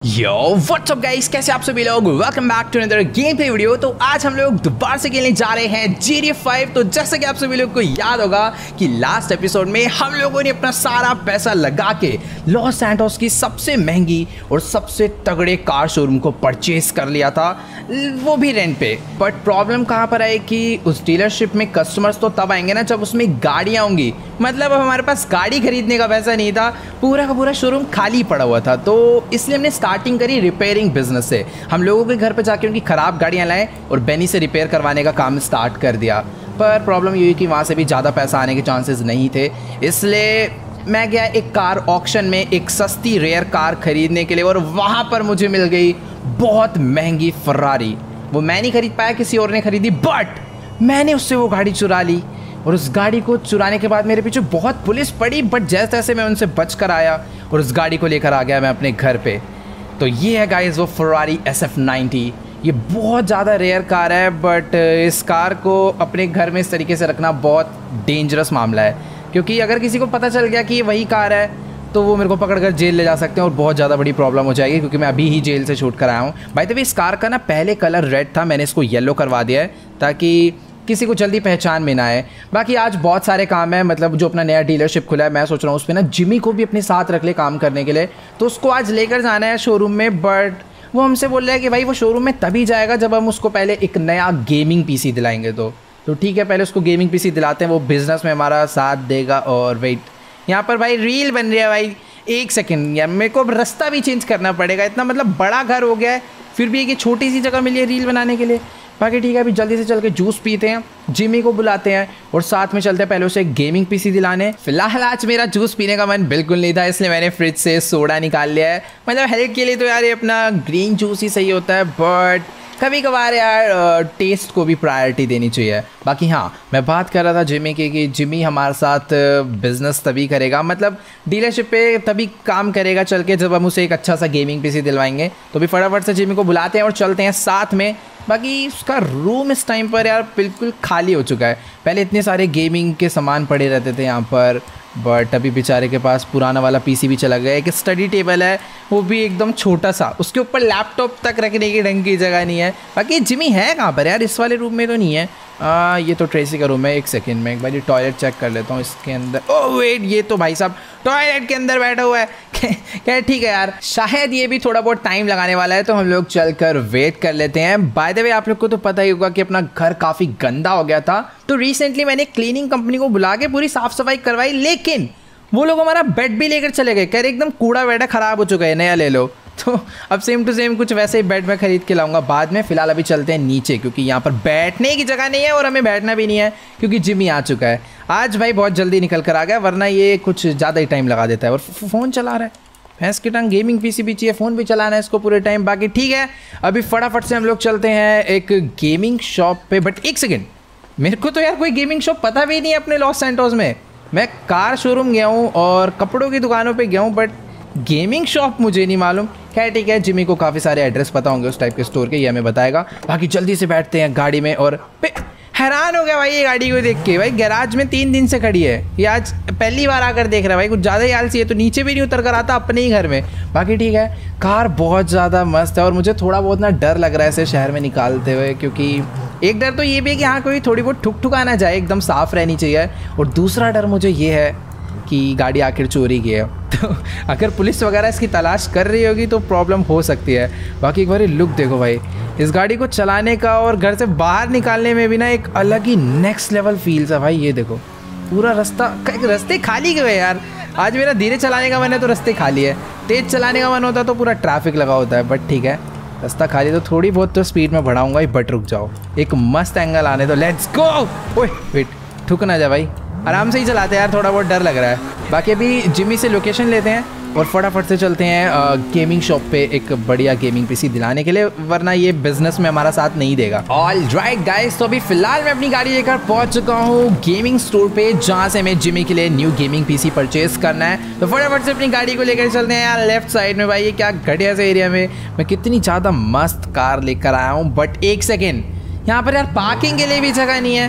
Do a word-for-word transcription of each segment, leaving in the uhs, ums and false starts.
Yo what's up guys, कैसे आप सभी लोग। Welcome back to another game play video. तो आज हम लोग दोबारा से खेलने जा रहे हैं जी टी ए फाइव। तो जैसे कि आप सभी लोग को याद होगा कि लास्ट एपिसोड में हम लोगों ने अपना सारा पैसा लगा के लॉस सैंटोस की सबसे महंगी और सबसे तगड़े कार शोरूम को परचेज कर लिया था, वो भी रेंट पे। बट प्रॉब्लम कहाँ पर है कि उस डीलरशिप में कस्टमर्स तो तब आएंगे ना जब उसमें गाड़ियाँ होंगी। मतलब अब हमारे पास गाड़ी खरीदने का पैसा नहीं था, पूरा का पूरा शोरूम खाली पड़ा हुआ था। तो इसलिए हमने स्टार्टिंग करी रिपेयरिंग बिजनेस से। हम लोगों के घर पे जाके उनकी ख़राब गाड़ियाँ लाएं और बेनी से रिपेयर करवाने का काम स्टार्ट कर दिया। पर प्रॉब्लम ये हुई कि वहाँ से भी ज़्यादा पैसा आने के चांसेस नहीं थे, इसलिए मैं गया एक कार ऑक्शन में एक सस्ती रेयर कार खरीदने के लिए, और वहाँ पर मुझे मिल गई बहुत महंगी फरारी। वो मैं नहीं खरीद पाया, किसी और ने खरीदी, बट मैंने उससे वो गाड़ी चुरा ली। और उस गाड़ी को चुराने के बाद मेरे पीछे बहुत पुलिस पड़ी, बट जैसे तैसे मैं उनसे बच कर आया और उस गाड़ी को लेकर आ गया मैं अपने घर पे। तो ये है गाइस वो फरारी एस एफ नाइंटी। ये बहुत ज़्यादा रेयर कार है, बट इस कार को अपने घर में इस तरीके से रखना बहुत डेंजरस मामला है, क्योंकि अगर किसी को पता चल गया कि ये वही कार है तो वो मेरे को पकड़कर जेल ले जा सकते हैं और बहुत ज़्यादा बड़ी प्रॉब्लम हो जाएगी, क्योंकि मैं अभी ही जेल से छूट कर आया हूँ। भाई तभी इस कार का ना पहले कलर रेड था, मैंने इसको येलो करवा दिया है ताकि किसी को जल्दी पहचान में ना आए। बाकी आज बहुत सारे काम है, मतलब जो अपना नया डीलरशिप खुला है, मैं सोच रहा हूँ उस पर ना जिमी को भी अपने साथ रख ले काम करने के लिए। तो उसको आज लेकर जाना है शोरूम में, बट वो हमसे बोल रहा है कि भाई वो शोरूम में तभी जाएगा जब हम उसको पहले एक नया गेमिंग पीसी दिलाएंगे। तो तो ठीक है, पहले उसको गेमिंग पीसी दिलाते हैं, वो बिज़नेस में हमारा साथ देगा। और वेट, यहाँ पर भाई रील बन रही है भाई, एक सेकेंड यार, मेरे को रास्ता भी चेंज करना पड़ेगा। इतना मतलब बड़ा घर हो गया है, फिर भी एक छोटी सी जगह मिली है रील बनाने के लिए। बाकी ठीक है, अभी जल्दी से चल के जूस पीते हैं, जिमी को बुलाते हैं और साथ में चलते हैं पहले उसे एक गेमिंग पीसी दिलाने। फिलहाल आज मेरा जूस पीने का मन बिल्कुल नहीं था, इसलिए मैंने फ्रिज से सोडा निकाल लिया है। मतलब हेल्थ के लिए तो यार ये अपना ग्रीन जूस ही सही होता है, बट कभी कभार यार टेस्ट को भी प्रायोरिटी देनी चाहिए। बाकी हाँ, मैं बात कर रहा था जिमी की कि जिमी हमारे साथ बिजनेस तभी करेगा, मतलब डीलरशिप पे तभी काम करेगा चल के जब हम उसे एक अच्छा सा गेमिंग पीसी दिलवाएंगे। तो भी फटाफट से जिमी को बुलाते हैं और चलते हैं साथ में। बाकी उसका रूम इस टाइम पर यार बिल्कुल खाली हो चुका है। पहले इतने सारे गेमिंग के सामान पड़े रहते थे यहाँ पर, बट अभी बेचारे के पास पुराना वाला पीसी भी चला गया। एक स्टडी टेबल है, वो भी एकदम छोटा सा, उसके ऊपर लैपटॉप तक रखने की ढंग की जगह नहीं है। बाकी जिमी है कहाँ पर यार, इस वाले रूम में तो नहीं है। आ, ये तो ट्रेसी का रूम है। एक सेकेंड में एक बार ये टॉयलेट चेक कर लेता हूँ इसके अंदर। ओह वेट, ये तो भाई साहब टॉयलेट के अंदर बैठा हुआ है। क्या ठीक है यार, शायद ये भी थोड़ा बहुत टाइम लगाने वाला है, तो हम लोग चलकर वेट कर लेते हैं। बाय द वे आप लोग को तो पता ही होगा कि अपना घर काफ़ी गंदा हो गया था, तो रिसेंटली मैंने क्लीनिंग कंपनी को बुला के पूरी साफ सफाई करवाई, लेकिन वो लोग हमारा बेड भी लेकर चले गए। कह रहे एकदम कूड़ा बेड है, ख़राब हो चुका है, नया ले लो। तो अब सेम टू सेम कुछ वैसे ही बेड में ख़रीद के लाऊंगा बाद में। फ़िलहाल अभी चलते हैं नीचे, क्योंकि यहाँ पर बैठने की जगह नहीं है और हमें बैठना भी नहीं है, क्योंकि जिमी आ चुका है। आज भाई बहुत जल्दी निकल कर आ गया, वरना ये कुछ ज़्यादा ही टाइम लगा देता है। और फ़ोन चला रहा है, भैंस की टांग, गेमिंग पीसी भी चाहिए, फ़ोन भी चलाना है इसको पूरे टाइम। बाकी ठीक है, अभी फटाफट से हम लोग चलते हैं एक गेमिंग शॉप पे। बट एक सेकेंड, मेरे को तो यार कोई गेमिंग शॉप पता भी नहीं है अपने लॉस सैंटोस में। मैं कार शोरूम गया हूँ और कपड़ों की दुकानों पे गया हूँ, बट गेमिंग शॉप मुझे नहीं मालूम। क्या ठीक है, जिमी को काफ़ी सारे एड्रेस पता होंगे उस टाइप के स्टोर के, ये हमें बताएगा। बाकी जल्दी से बैठते हैं गाड़ी में। और हैरान हो गया भाई ये गाड़ी को देख के, भाई गैराज में तीन दिन से खड़ी है, ये आज पहली बार आकर देख रहा है भाई, कुछ ज़्यादा ही आलसी है। तो नीचे भी नहीं उतर कर आता अपने ही घर में। बाकी ठीक है, कार बहुत ज़्यादा मस्त है और मुझे थोड़ा बहुत ना डर लग रहा है इसे शहर में निकालते हुए, क्योंकि एक डर तो ये भी है कि हाँ कोई थोड़ी बहुत ठुक ठुका ना जाए, एकदम साफ़ रहनी चाहिए। और दूसरा डर मुझे ये है कि गाड़ी आखिर चोरी की है, तो अगर पुलिस वगैरह इसकी तलाश कर रही होगी तो प्रॉब्लम हो सकती है। बाकी एक बार लुक देखो भाई, इस गाड़ी को चलाने का और घर से बाहर निकालने में भी ना एक अलग ही नेक्स्ट लेवल फील्स है भाई। ये देखो पूरा रास्ता, रास्ते खाली क्यों है यार। आज मेरा धीरे चलाने का मन है तो रास्ते खाली है, तेज़ चलाने का मन होता तो पूरा ट्रैफिक लगा होता है। बट ठीक है, रास्ता खाली तो थोड़ी बहुत तो स्पीड में बढ़ाऊंगा ही। बट रुक जाओ, एक मस्त एंगल आने दो, लेट्स गो। ओए वेट, ठुक ना जा भाई, आराम से ही चलाते हैं यार, थोड़ा बहुत डर लग रहा है। बाकी अभी जिमी से लोकेशन लेते हैं और फटाफट से चलते हैं गेमिंग शॉप पे एक बढ़िया गेमिंग पीसी दिलाने के लिए, वरना ये बिजनेस में हमारा साथ नहीं देगा। ऑल राइट गाइस, तो अभी फिलहाल मैं अपनी गाड़ी लेकर पहुंच चुका हूँ गेमिंग स्टोर पे, जहाँ से मैं जिमी के लिए न्यू गेमिंग पीसी परचेज करना है। तो फटाफट से अपनी गाड़ी को लेकर चलते हैं यार लेफ्ट साइड में। भाई ये क्या घटिया से एरिया में मैं कितनी ज़्यादा मस्त कार लेकर आया हूँ, बट एक सेकेंड, यहाँ पर यार पार्किंग के लिए भी जगह नहीं है।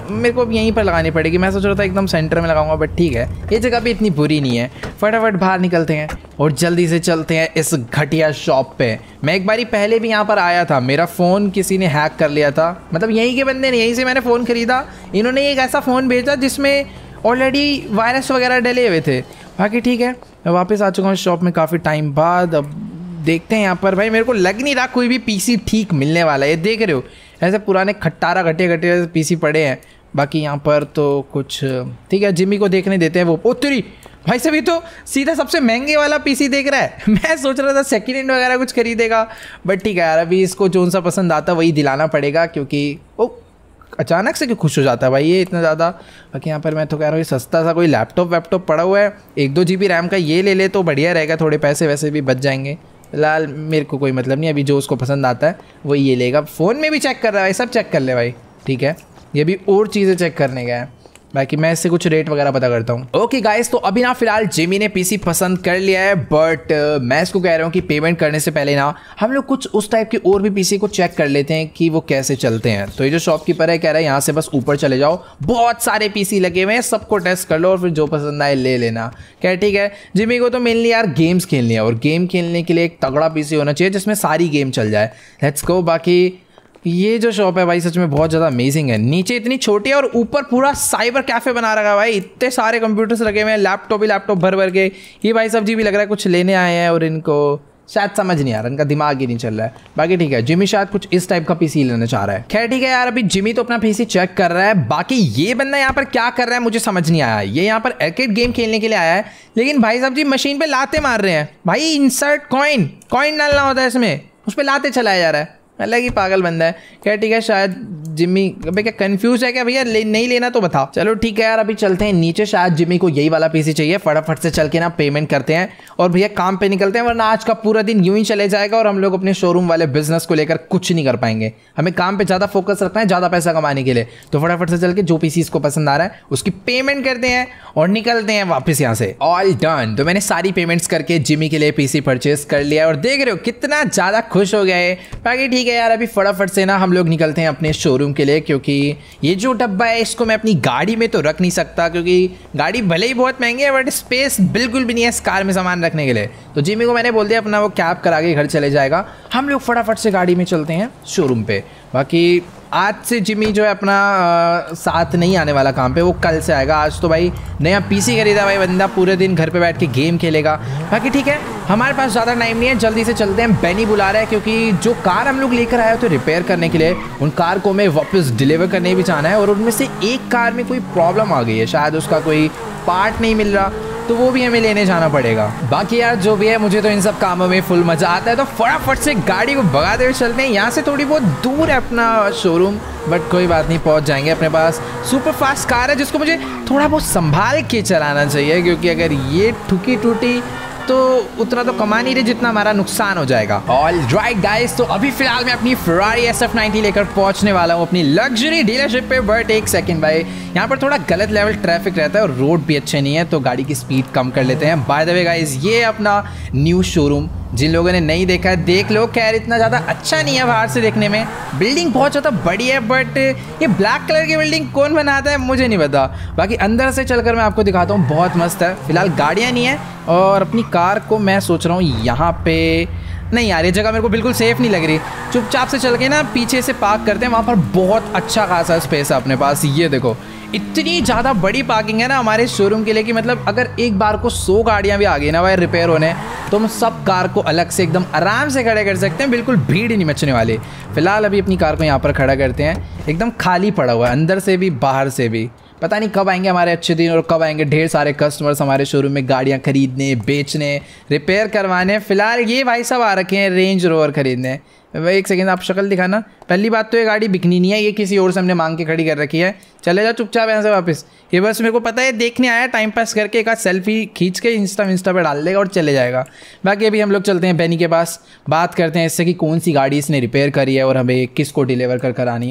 मेरे को अब यहीं पर लगानी पड़ेगी। मैं सोच रहा था एकदम सेंटर में लगाऊंगा, बट ठीक है, ये जगह भी इतनी बुरी नहीं है। फटाफट बाहर निकलते हैं और जल्दी से चलते हैं इस घटिया शॉप पे। मैं एक बारी पहले भी यहाँ पर आया था, मेरा फ़ोन किसी ने हैक कर लिया था, मतलब यहीं के बंदे ने, यहीं से मैंने फ़ोन ख़रीदा। इन्होंने एक ऐसा फ़ोन भेजा जिसमें ऑलरेडी वायरस वगैरह डले हुए थे। बाकी ठीक है, मैं वापस आ चुका हूँ शॉप में काफ़ी टाइम बाद। अब देखते हैं यहाँ पर। भाई मेरे को लग नहीं रहा कोई भी पीसी ठीक मिलने वाला है। ये देख रहे हो, ऐसे पुराने खट्टारा घटे घटे पीसी पड़े हैं। बाकी यहाँ पर तो कुछ ठीक है, जिमी को देखने देते हैं। वो ओ तेरी भाई सभी तो सीधा सबसे महंगे वाला पीसी देख रहा है। मैं सोच रहा था सेकंड हैंड वगैरह कुछ खरीदेगा, बट ठीक है यार, अभी इसको जो सा पसंद आता वही दिलाना पड़ेगा, क्योंकि ओ अचानक से क्यों खुश हो जाता है भाई ये इतना ज़्यादा। बाकी यहाँ पर मैं तो कह रहा हूँ सस्ता सा कोई लैपटॉप वैपटॉप पड़ा हुआ है, एक दो जी बी रैम का ये ले ले तो बढ़िया रहेगा, थोड़े पैसे वैसे भी बच जाएंगे। फिलहाल मेरे को कोई मतलब नहीं, अभी जो उसको पसंद आता है वो ये लेगा। फ़ोन में भी चेक कर रहा है, सब चेक कर ले भाई, ठीक है। ये भी और चीज़ें चेक करने गया है। बाकी मैं इससे कुछ रेट वगैरह पता करता हूँ। ओके गाइस, तो अभी ना फिलहाल जिमी ने पीसी पसंद कर लिया है, बट uh, मैं इसको कह रहा हूँ कि पेमेंट करने से पहले ना हम लोग कुछ उस टाइप के और भी पीसी को चेक कर लेते हैं कि वो कैसे चलते हैं। तो ये जो शॉपकीपर है कह रहा है यहाँ से बस ऊपर चले जाओ, बहुत सारे पीसी लगे हुए हैं, सबको टेस्ट कर लो और फिर जो पसंद आए ले लेना। क्या ठीक है, जिमी को तो मेनली यार गेम्स खेलनी है, और गेम खेलने के लिए एक तगड़ा पीसी होना चाहिए जिसमें सारी गेम चल जाए। Let's go. बाकी ये जो शॉप है भाई सच में बहुत ज़्यादा अमेजिंग है। नीचे इतनी छोटी है और ऊपर पूरा साइबर कैफ़े बना रखा है भाई, इतने सारे कंप्यूटर्स लगे हुए हैं, लैपटॉप ही लैपटॉप भर भर के। ये भाई सब जी भी लग रहा है कुछ लेने आए हैं और इनको शायद समझ नहीं आ रहा, इनका दिमाग ही नहीं चल रहा है। बाकी ठीक है, जिमी शायद कुछ इस टाइप का पीसी लेना चाह रहा है। खैर ठीक है यार, अभी जिमी तो अपना पीसी चेक कर रहा है। बाकी ये बंदा यहाँ पर क्या कर रहा है मुझे समझ नहीं आया। ये यहाँ पर आर्केड गेम खेलने के लिए आया है, लेकिन भाई साहब जी मशीन पे लाते मार रहे हैं। भाई इंसर्ट कॉइन कॉइन डालना होता है इसमें, उस पर लाते चलाया जा रहा है। अलग ही पागल बंदा है। क्या ठीक है, शायद जिमी अबे क्या कंफ्यूज है क्या भैया, ले, नहीं लेना तो बताओ। चलो ठीक है यार, अभी चलते हैं नीचे, शायद जिमी को यही वाला पीसी चाहिए। फटाफट से चल के ना पेमेंट करते हैं और भैया काम पे निकलते हैं, वरना आज का पूरा दिन यूं ही चले जाएगा और हम लोग अपने शोरूम वाले बिजनेस को लेकर कुछ नहीं कर पाएंगे। हमें काम पे ज़्यादा फोकस रखना है, ज़्यादा पैसा कमाने के लिए। तो फटाफट से चल के जो पीसी इसको पसंद आ रहा है उसकी पेमेंट करते हैं और निकलते हैं वापस यहाँ से। All done. तो मैंने सारी पेमेंट्स करके जिमी के लिए पीसी परचेज कर लिया और देख रहे हो कितना ज़्यादा खुश हो गया है। बाकी ठीक है यार, अभी फटाफट से ना हम लोग निकलते हैं अपने शोरूम के लिए, क्योंकि ये जो डब्बा है इसको मैं अपनी गाड़ी में तो रख नहीं सकता, क्योंकि गाड़ी भले ही बहुत महंगी है बट स्पेस बिल्कुल भी नहीं है इस कार में सामान रखने के लिए। तो जिमी को मैंने बोल दिया अपना वो कैब करा के घर चले जाएगा। हम लोग फटाफट से गाड़ी में चलते हैं शोरूम पे। बाकी आज से जिमी जो है अपना आ, साथ नहीं आने वाला काम पे, वो कल से आएगा। आज तो भाई नया पीसी खरीदा भाई बंदा, पूरे दिन घर पे बैठ के गेम खेलेगा। बाकी ठीक है, हमारे पास ज़्यादा टाइम नहीं है, जल्दी से चलते हैं। बेनी बुला रहा है, क्योंकि जो कार हम लोग लेकर आए थे रिपेयर करने के लिए, उन कार को हमें वापस डिलीवर करने भी जाना है। और उनमें से एक कार में कोई प्रॉब्लम आ गई है, शायद उसका कोई पार्ट नहीं मिल रहा, तो वो भी हमें लेने जाना पड़ेगा। बाकी यार जो भी है, मुझे तो इन सब कामों में फुल मज़ा आता है। तो फटाफट से गाड़ी को भगाते हुए चलते हैं। यहाँ से थोड़ी बहुत दूर है अपना शोरूम, बट कोई बात नहीं, पहुँच जाएंगे। अपने पास सुपर फास्ट कार है जिसको मुझे थोड़ा बहुत संभाल के चलाना चाहिए, क्योंकि अगर ये ठुकी टूटी तो उतना तो कमा नहीं रहे जितना हमारा नुकसान हो जाएगा। ऑल राइट गाइस, तो अभी फिलहाल मैं अपनी Ferrari एस एफ नाइंटी लेकर पहुंचने वाला हूं अपनी लग्जरी डीलरशिप पे। बट एक सेकंड भाई, यहाँ पर थोड़ा गलत लेवल ट्रैफिक रहता है और रोड भी अच्छे नहीं है, तो गाड़ी की स्पीड कम कर लेते हैं। बाय द वे गाइस, ये अपना न्यू शोरूम, जिन लोगों ने नहीं देखा है देख लो। खैर इतना ज़्यादा अच्छा नहीं है बाहर से देखने में, बिल्डिंग बहुत ज़्यादा बड़ी है, बट ये ब्लैक कलर की बिल्डिंग कौन बनाता है मुझे नहीं पता। बाकी अंदर से चलकर मैं आपको दिखाता हूँ, बहुत मस्त है। फिलहाल गाड़ियाँ नहीं है और अपनी कार को मैं सोच रहा हूँ यहाँ पे, नहीं यार ये जगह मेरे को बिल्कुल सेफ़ नहीं लग रही। चुपचाप से चल के ना पीछे से पार्क करते हैं, वहाँ पर बहुत अच्छा खासा स्पेस है अपने पास। ये देखो इतनी ज़्यादा बड़ी पार्किंग है ना हमारे शोरूम के लिए कि मतलब अगर एक बार को सौ गाड़ियाँ भी आ गई ना भाई रिपेयर होने, तो हम सब कार को अलग से एकदम आराम से खड़े कर सकते हैं, बिल्कुल भीड़ ही नहीं मचने वाली। फिलहाल अभी अपनी कार को यहाँ पर खड़ा करते हैं, एकदम खाली पड़ा हुआ है अंदर से भी बाहर से भी। पता नहीं कब आएंगे हमारे अच्छे दिन और कब आएंगे ढेर सारे कस्टमर्स हमारे शोरूम में गाड़ियाँ खरीदने, बेचने, रिपेयर करवाने। फिलहाल ये भाई सब आ रखे हैं रेंज रोवर खरीदने। एक सेकंड आप शक्ल दिखाना। पहली बात तो ये गाड़ी बिकनी नहीं है, ये किसी और से हमने मांग के खड़ी कर रखी है। चले जाओ चुपचाप यहाँ से वापस। ये बस मेरे को पता है देखने आया, टाइम पास करके एक आध सेल्फी खींच के इंस्टा इंस्टा पे डाल देगा और चले जाएगा। बाकी अभी हम लोग चलते हैं बेनी के पास, बात करते हैं इससे कि कौन सी गाड़ी इसने रिपेयर करी है और हमें किसको डिलीवर कर कर आनी है।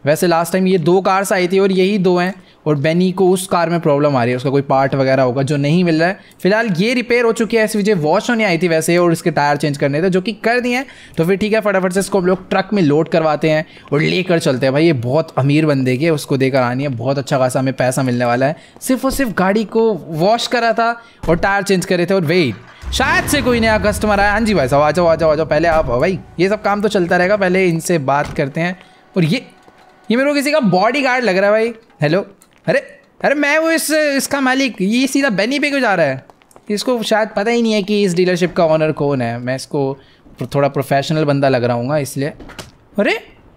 वैसे लास्ट टाइम ये दो कार्स आई थी और यही दो हैं, और बेनी को उस कार में प्रॉब्लम आ रही है, उसका कोई पार्ट वगैरह होगा जो नहीं मिल रहा है। फिलहाल ये रिपेयर हो चुकी है, एसवीजे वॉश होने आई थी वैसे, और इसके टायर चेंज करने थे जो कि कर दिए हैं। तो फिर ठीक है, फटाफट से इसको हम लोग ट्रक में लोड करवाते हैं और लेकर चलते हैं। भाई ये बहुत अमीर बंदे की है, उसको देकर आनी है, बहुत अच्छा खासा हमें पैसा मिलने वाला है। सिर्फ और सिर्फ गाड़ी को वॉश करा था और टायर चेंज करे थे। और वेट, शायद से कोई नया कस्टमर आया। हाँ जी भाई साहब, आ जाओ आ जाओ आ जाओ, पहले आप भाई, ये सब काम तो चलता रहेगा, पहले इनसे बात करते हैं। और ये ये मेरे को किसी का बॉडी गार्ड लग रहा है भाई। हेलो, अरे अरे मैं वो इस इसका मालिक, ये सीधा बेनी पे क्यों जा रहा है? इसको शायद पता ही नहीं है कि इस डीलरशिप का ओनर कौन है। मैं इसको थोड़ा प्रोफेशनल बंदा लग रहा हूँ इसलिए। अरे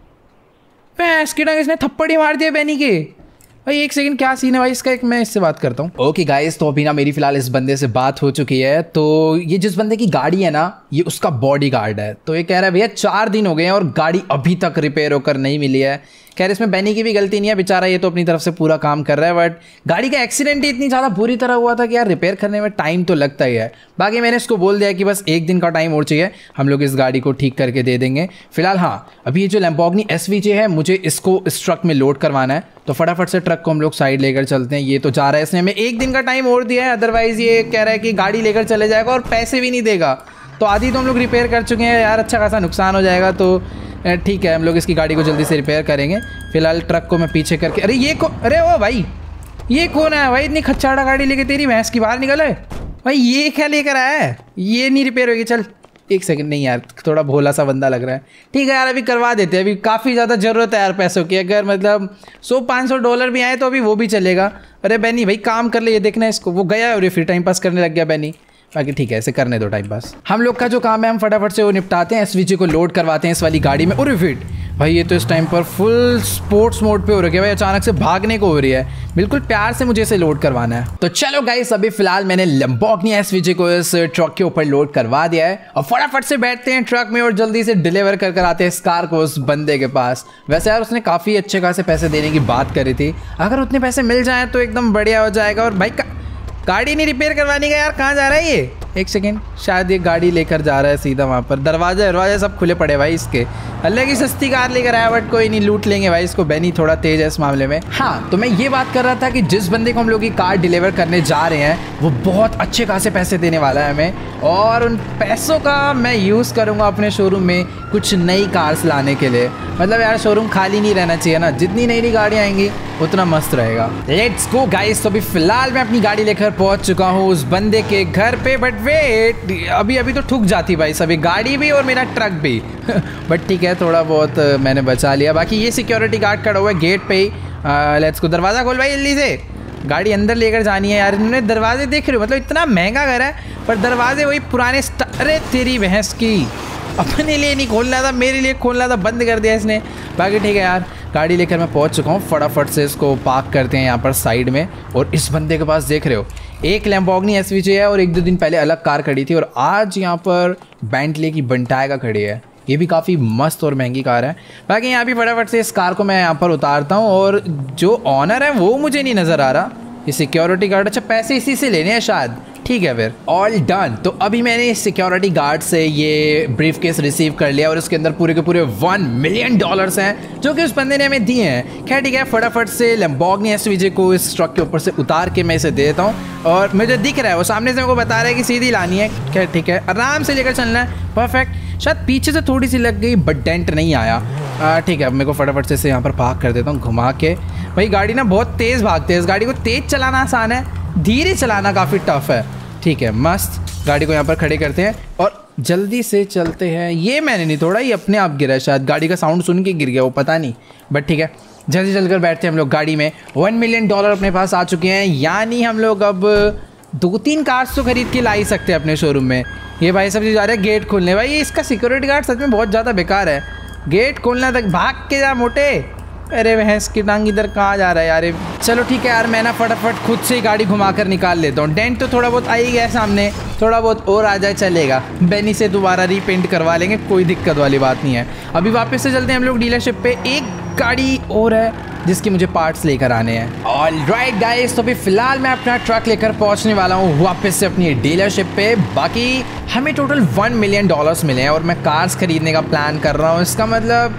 पैस की डंग, इसने थप्पड़ ही मार दिया बेनी के। भाई एक सेकंड, क्या सीन है भाई इसका? एक मैं इससे बात करता हूँ। ओके गाइस, तो अभी ना मेरी फिलहाल इस बंदे से बात हो चुकी है। तो ये जिस बंदे की गाड़ी है ना, ये उसका बॉडी गार्ड है। तो ये कह रहा है भैया चार दिन हो गए हैं और गाड़ी अभी तक रिपेयर होकर नहीं मिली है। खैर इसमें बेनी की भी गलती नहीं है, बेचारा ये तो अपनी तरफ से पूरा काम कर रहा है। बट गाड़ी का एक्सीडेंट ही इतनी ज़्यादा बुरी तरह हुआ था कि यार रिपेयर करने में टाइम तो लगता ही है। बाकी मैंने इसको बोल दिया कि बस एक दिन का टाइम और चाहिए, हम लोग इस गाड़ी को ठीक करके दे देंगे। फिलहाल हाँ, अभी ये जो लैम्बोर्गिनी एसवीजे है, मुझे इसको इस ट्रक में लोड करवाना है। तो फटाफट से ट्रक को हम लोग साइड लेकर चलते हैं। ये तो जा रहा है, इसने हमें एक दिन का टाइम और दिया है, अदरवाइज़ ये कह रहा है कि गाड़ी लेकर चले जाएगा और पैसे भी नहीं देगा। तो आधी तो हम लोग रिपेयर कर चुके हैं यार, अच्छा खासा नुकसान हो जाएगा। तो ठीक है, हम लोग इसकी गाड़ी को जल्दी से रिपेयर करेंगे। फिलहाल ट्रक को मैं पीछे करके, अरे ये को अरे ओ भाई, ये कौन है भाई? इतनी खच्चाड़ा गाड़ी लेके तेरी भैंस की बाहर निकल है भाई, ये क्या लेकर आया है? ये नहीं रिपेयर होगी। चल एक सेकंड, नहीं यार थोड़ा भोला सा बंदा लग रहा है। ठीक है यार, अभी करवा देते हैं, अभी काफ़ी ज़्यादा ज़रूरत है यार पैसों की। अगर मतलब सौ पाँच सौ डॉलर भी आए तो अभी वो भी चलेगा। अरे बेनी भाई काम कर ले, ये देखना इसको, वो गया और ये फिर टाइम पास करने लग गया बेनी। बाकी ठीक है, ऐसे करने दो टाइम पास। हम लोग का जो काम है हम फटाफट से वो निपटाते हैं, एसवीजे को लोड करवाते हैं इस वाली गाड़ी में। और फिट भाई ये तो इस टाइम पर फुल स्पोर्ट्स मोड पे हो रखी है भाई, अचानक से भागने को हो रही है। बिल्कुल प्यार से मुझे इसे लोड करवाना है। तो चलो गाइस, अभी फिलहाल मैंने लैम्बोर्गिनी एसवीजे को इस ट्रक के ऊपर लोड करवा दिया है और फटाफट से बैठते हैं ट्रक में और जल्दी से डिलीवर कर कर आते हैं इस कार को उस बंदे के पास। वैसे यार उसने काफ़ी अच्छे खासे पैसे देने की बात करी थी, अगर उतने पैसे मिल जाएँ तो एकदम बढ़िया हो जाएगा। और भाई गाड़ी नहीं रिपेयर करवानी का यार, कहाँ जा रहा है ये? एक सेकेंड, शायद ये गाड़ी लेकर जा रहा है सीधा वहाँ पर। दरवाजे दरवाजे सब खुले पड़े भाई इसके। अल्लाह की सस्ती कार लेकर आया, बट कोई नहीं, लूट लेंगे भाई इसको। बेनी थोड़ा तेज है इस मामले में। हाँ, तो मैं ये बात कर रहा था कि जिस बंदे को हम लोग ये कार डिलीवर करने जा रहे हैं वो बहुत अच्छे खासे पैसे देने वाला है हमें, और उन पैसों का मैं यूज़ करूँगा अपने शोरूम में कुछ नई कार्स लाने के लिए। मतलब यार शोरूम खाली नहीं रहना चाहिए ना, जितनी नई नई गाड़ियाँ आएंगी उतना मस्त रहेगा। Let's go guys. तो अभी फिलहाल मैं अपनी गाड़ी लेकर पहुंच चुका हूँ उस बंदे के घर पे। बट वेट, अभी अभी तो ठुक जाती भाई सभी, गाड़ी भी और मेरा ट्रक भी। बट ठीक है, थोड़ा बहुत मैंने बचा लिया। बाकी ये सिक्योरिटी गार्ड खड़ा हुआ है गेट पे ही। लेट्स को, दरवाज़ा खोल भाई जल्दी से, गाड़ी अंदर लेकर जानी है यार। इन्होंने दरवाजे देख रहे हो, मतलब इतना महंगा घर है पर दरवाजे वही पुराने। अरे तेरी भैंस की, अपने लिए नहीं खोलना था, मेरे लिए खोलना था, बंद कर दिया इसने। बाकी ठीक है यार, गाड़ी लेकर मैं पहुंच चुका हूँ। फटाफट से इसको पार्क करते हैं यहाँ पर साइड में। और इस बंदे के पास देख रहे हो एक लैम्बोर्गिनी एसवीजे है और एक दो दिन पहले अलग कार खड़ी थी, और आज यहाँ पर बेंटले की बंटाएगा खड़ी है। ये भी काफ़ी मस्त और महंगी कार है। बाकी यहाँ भी फटाफट से इस कार को मैं यहाँ पर उतारता हूँ, और जो ऑनर है वो मुझे नहीं नज़र आ रहा। ये सिक्योरिटी गार्ड, अच्छा पैसे इसी से लेने हैं शायद। ठीक है फिर, ऑल डन। तो अभी मैंने सिक्योरिटी गार्ड से ये ब्रीफ केस रिसीव कर लिया और इसके अंदर पूरे के पूरे वन मिलियन डॉलर्स हैं जो कि उस बंदे ने हमें दिए हैं। खैर ठीक है, फटाफट से लैम्बोर्गिनी एसवीजे को इस ट्रक के ऊपर से उतार के मैं इसे दे देता हूँ। और मुझे दिख रहा है वो सामने से मेरे को बता रहा है कि सीधी लानी है। खैर ठीक है, आराम से लेकर चलना है। परफेक्ट। शायद पीछे से थोड़ी सी लग गई बट डेंट नहीं आया। ठीक है, अब मेरे को फटाफट से इसे यहाँ पर पार्क कर देता हूँ घुमा के। भाई गाड़ी ना बहुत तेज़ भागती है, इस गाड़ी को तेज़ चलाना आसान है, धीरे चलाना काफ़ी टफ है। ठीक है, मस्त। गाड़ी को यहाँ पर खड़े करते हैं और जल्दी से चलते हैं। ये मैंने नहीं तोड़ा, ये अपने आप गिरा है, शायद गाड़ी का साउंड सुन के गिर गया वो, पता नहीं। बट ठीक है, जल्दी चलकर बैठते हैं हम लोग गाड़ी में। वन मिलियन डॉलर अपने पास आ चुके हैं, यानी हम लोग अब दो तीन कार्स तो खरीद के ला ही सकते हैं अपने शोरूम में। ये भाई सब जा रहे हैं गेट खोलने। भाई इसका सिक्योरिटी गार्ड सच में बहुत ज़्यादा बेकार है, गेट खोलना तक भाग के जा मोटे। अरे भैंस की टांग इधर कहाँ जा रहा है यार। चलो ठीक है यार, मैं ना फटाफट खुद से ही गाड़ी घुमाकर निकाल लेता हूँ। डेंट तो थोड़ा बहुत आ ही गया सामने, थोड़ा बहुत और आ जाए चलेगा। बेनी से दोबारा रीपेंट करवा लेंगे, कोई दिक्कत वाली बात नहीं है। अभी वापस से चलते हैं हम लोग डीलरशिप पे। एक गाड़ी और है जिसकी मुझे पार्ट्स लेकर आने हैं। ऑलराइट गाइस, तो अभी फिलहाल मैं अपना ट्रक लेकर पहुंचने वाला हूँ वापस से अपनी डीलरशिप पे। बाकी हमें टोटल वन मिलियन डॉलर्स मिले हैं और मैं कार्स खरीदने का प्लान कर रहा हूँ। इसका मतलब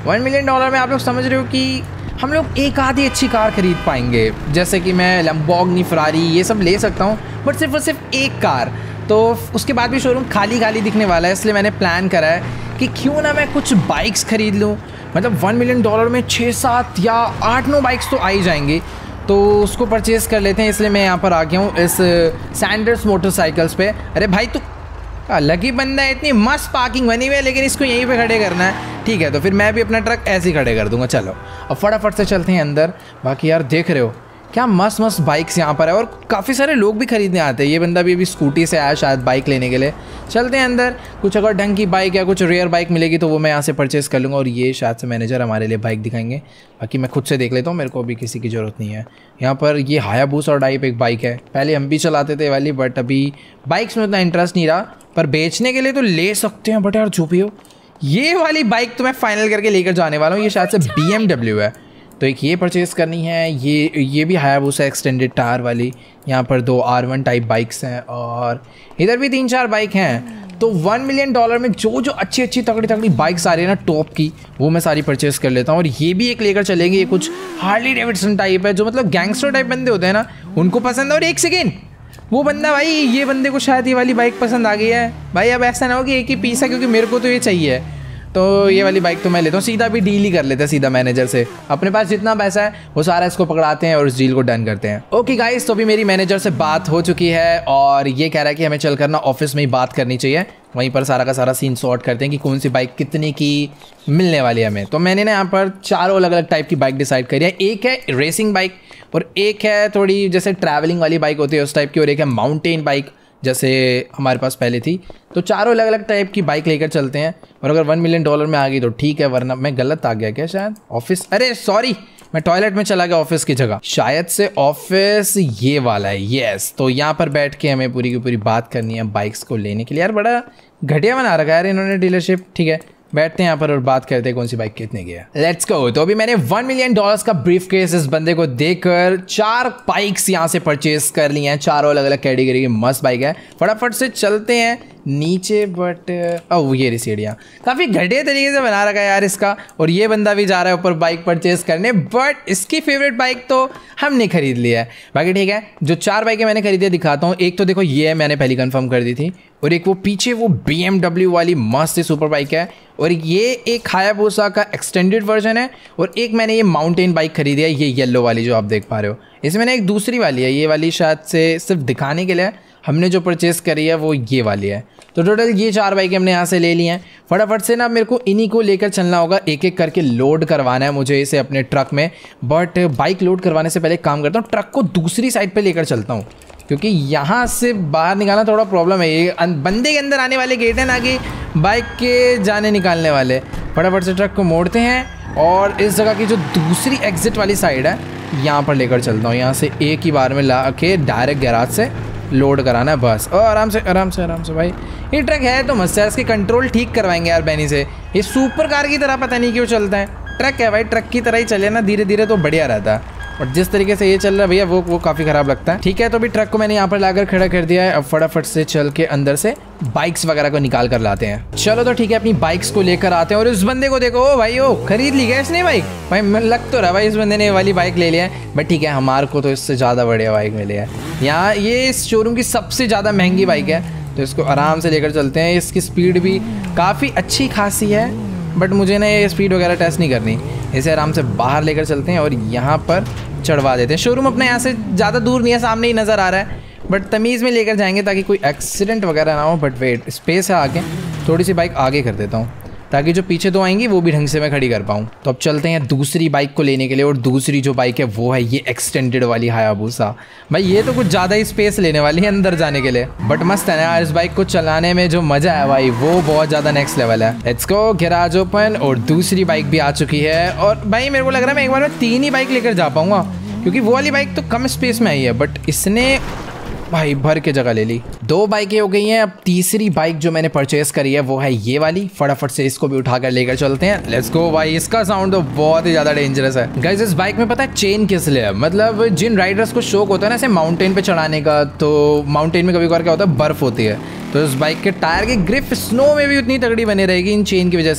वन मिलियन डॉलर में आप लोग समझ रहे हो कि हम लोग एक आधी अच्छी कार खरीद पाएंगे, जैसे कि मैं लैम्बोर्गिनी, फरारी ये सब ले सकता हूँ, बट सिर्फ और सिर्फ एक कार। तो उसके बाद भी शोरूम खाली खाली दिखने वाला है, इसलिए मैंने प्लान करा है कि क्यों ना मैं कुछ बाइक्स खरीद लूँ। मतलब वन मिलियन डॉलर में छः सात या आठ नौ बाइक्स तो आ ही जाएंगी, तो उसको परचेज़ कर लेते हैं। इसलिए मैं यहाँ पर आ गया हूँ इस सैंडर्स मोटरसाइकिल्स पे। अरे भाई तू लकी बंदा है, इतनी मस्त पार्किंग बनी हुई है, लेकिन इसको यहीं पे खड़े करना है। ठीक है, तो फिर मैं भी अपना ट्रक ऐसे ही खड़े कर दूंगा। चलो अब फटाफट से चलते हैं अंदर। बाकी यार देख रहे हो क्या मस्त मस्त बाइक्स यहाँ पर है, और काफ़ी सारे लोग भी खरीदने आते हैं। ये बंदा भी अभी स्कूटी से आया शायद बाइक लेने के लिए। चलते हैं अंदर, कुछ अगर ढंग की बाइक या कुछ रेयर बाइक मिलेगी तो वो मैं यहाँ से परचेज़ कर लूँगा। और ये शायद से मैनेजर हमारे लिए बाइक दिखाएंगे, बाकी मैं खुद से देख लेता हूँ, मेरे को अभी किसी की ज़रूरत नहीं है। यहाँ पर ये हायाबूसा टाइप एक बाइक है, पहले हम भी चलाते थे वाली, बट अभी बाइक्स में उतना इंटरेस्ट नहीं रहा, पर बेचने के लिए तो ले सकते हैं। बट यार जो भी हो, ये वाली बाइक तो मैं फाइनल करके लेकर जाने वाला हूँ। ये शायद से बी एम डब्ल्यू है, तो एक ये परचेज़ करनी है। ये ये भी हायाबूसा एक्सटेंडेड टायर वाली। यहाँ पर दो आर वन टाइप बाइक्स हैं, और इधर भी तीन चार बाइक हैं। तो वन मिलियन डॉलर में जो जो अच्छी अच्छी तगड़ी तगड़ी बाइक्स आ रही है ना टॉप की, वो मैं सारी परचेज़ कर लेता हूँ। और ये भी एक लेकर चलेंगे, ये कुछ हार्ली डेविडसन टाइप है, जो मतलब गैंगस्टर टाइप बंदे होते हैं ना, उनको पसंद है। और एक सेकेंड, वो बंदा भाई, ये बंदे को शायद ये वाली बाइक पसंद आ गई है भाई। अब ऐसा ना हो कि एक ही पीस है, क्योंकि मेरे को तो ये चाहिए, तो ये वाली बाइक तो मैं लेता हूँ। सीधा भी डील ही कर लेते हैं सीधा मैनेजर से, अपने पास जितना पैसा है वो सारा इसको पकड़ाते हैं और इस डील को डन करते हैं। ओके गाइस, तो अभी मेरी मैनेजर से बात हो चुकी है, और ये कह रहा है कि हमें चल कर ना ऑफिस में ही बात करनी चाहिए, वहीं पर सारा का सारा सीन सॉर्ट करते हैं कि कौन सी बाइक कितने की मिलने वाली है हमें। तो मैंने ना यहाँ पर चारों अलग अलग टाइप की बाइक डिसाइड करी है। एक है रेसिंग बाइक, और एक है थोड़ी जैसे ट्रैवलिंग वाली बाइक होती है उस टाइप की, और एक है माउंटेन बाइक जैसे हमारे पास पहले थी। तो चारों अलग अलग टाइप की बाइक लेकर चलते हैं, और अगर वन मिलियन डॉलर में आ गई तो ठीक है, वरना मैं गलत आ गया क्या शायद ऑफिस? अरे सॉरी, मैं टॉयलेट में चला गया ऑफिस की जगह। शायद से ऑफिस ये वाला है, यस। तो यहाँ पर बैठ के हमें पूरी की पूरी बात करनी है बाइक्स को लेने के लिए। यार बड़ा घटिया बना रखा है यार इन्होंने डीलरशिप। ठीक है, बैठते हैं यहाँ पर और बात करते हैं कौन सी बाइक कितने की है। Let's go. तो अभी मैंने वन मिलियन डॉलर्स का ब्रीफ केस इस बंदे को देकर चार बाइक्स यहाँ से परचेज कर ली हैं। चारों अलग अलग कैटेगरी की मस्त बाइक है। फटाफट से चलते हैं नीचे, बट ओ ये रही सीढ़ियाँ, काफ़ी घटिया तरीके से बना रखा है यार इसका। और ये बंदा भी जा रहा है ऊपर बाइक परचेज करने, बट इसकी फेवरेट बाइक तो हमने खरीद लिया है। बाकी ठीक है, जो चार बाइकें मैंने खरीदी दिखाता हूँ। एक तो देखो ये है, मैंने पहले कंफर्म कर दी थी, और एक वो पीछे वो बी एम डब्ल्यू वाली मस्त सुपर बाइक है, और ये एक हायाबूसा का एक्सटेंडेड वर्जन है, और एक मैंने ये माउंटेन बाइक खरीदी है, ये येलो वाली जो आप देख पा रहे हो। इसमें ना एक दूसरी वाली है, ये वाली शायद से सिर्फ दिखाने के लिए हमने जो परचेज़ करी है वो ये वाली है। तो टोटल ये चार बाइकें हमने यहाँ से ले ली हैं। फटाफट से ना मेरे को इन्हीं को लेकर चलना होगा, एक एक करके लोड करवाना है मुझे इसे अपने ट्रक में। बट बाइक लोड करवाने से पहले एक काम करता हूँ, ट्रक को दूसरी साइड पे लेकर चलता हूँ, क्योंकि यहाँ से बाहर निकालना थोड़ा प्रॉब्लम है। ये बंदे के अंदर आने वाले गेट है ना कि बाइक के जाने निकालने वाले। फटाफट से ट्रक को मोड़ते हैं, और इस जगह की जो दूसरी एग्जिट वाली साइड है यहाँ पर लेकर चलता हूँ। यहाँ से एक ही बार में ला के डायरेक्ट गैराज से लोड कराना है बस। और आराम से आराम से आराम से भाई, ये ट्रक है तो मस्त है, इसके कंट्रोल ठीक करवाएंगे यार बैनी से। ये सुपर कार की तरह पता नहीं क्यों चलता है, ट्रक है भाई, ट्रक की तरह ही चले ना धीरे धीरे तो बढ़िया रहता है। और जिस तरीके से ये चल रहा है भैया वो वो काफ़ी ख़राब लगता है। ठीक है, तो अभी ट्रक को मैंने यहाँ पर लाकर खड़ा कर दिया है। अब फटाफट से चल के अंदर से बाइक्स वगैरह को निकाल कर लाते हैं। चलो तो ठीक है, अपनी बाइक्स को लेकर आते हैं। और इस बंदे को देखो, ओ भाई ओ खरीद ली गया इसने बाइक। भाई लग तो रहा भाई इस बंदे ने वाली बाइक ले लिया है, बट ठीक है, हमारे को तो इससे ज़्यादा बढ़िया बाइक मिली है। यहाँ ये इस शोरूम की सबसे ज़्यादा महंगी बाइक है, तो इसको आराम से लेकर चलते हैं। इसकी स्पीड भी काफ़ी अच्छी खासी है, बट मुझे ना ये स्पीड वगैरह टेस्ट नहीं करनी। इसे आराम से बाहर लेकर चलते हैं और यहाँ पर चढ़वा देते हैं। शोरूम अपने यहाँ से ज़्यादा दूर नहीं है, सामने ही नज़र आ रहा है, बट तमीज़ में लेकर जाएंगे ताकि कोई एक्सीडेंट वगैरह ना हो। बट वेट, स्पेस है आगे, थोड़ी सी बाइक आगे कर देता हूँ ताकि जो पीछे दो आएंगी वो भी ढंग से मैं खड़ी कर पाऊँ। तो अब चलते हैं दूसरी बाइक को लेने के लिए, और दूसरी जो बाइक है वो है ये एक्सटेंडेड वाली हायाबूसा। भाई ये तो कुछ ज़्यादा ही स्पेस लेने वाली है अंदर जाने के लिए, बट मस्त है ना। इस बाइक को चलाने में जो मज़ा है भाई वो बहुत ज़्यादा नेक्स्ट लेवल है। लेट्स गो, गैराज ओपन, और दूसरी बाइक भी आ चुकी है। और भाई मेरे को लग रहा है मैं एक बार में तीन ही बाइक लेकर जा पाऊँगा, क्योंकि वो वाली बाइक तो कम स्पेस में आई है, बट इसने भाई भर के जगह ले ली। दो बाइकें हो गई हैं। अब तीसरी बाइक जो मैंने परचेस करी है वो है ये वाली। फटाफट से इसको भी उठाकर लेकर चलते हैं। लेट्स गो भाई, इसका साउंड तो बहुत ही ज़्यादा डेंजरस है गाइस। इस बाइक में पता है चेन किस लिए है? मतलब जिन राइडर्स को शौक होता है ना ऐसे माउंटेन पे चढ़ाने का, तो माउंटेन में कभी कभार क्या होता है, बर्फ़ होती है, तो इस बाइक के टायर की ग्रिप स्नो में भी उतनी तगड़ी बनी रहेगी इन चेन की वजह से,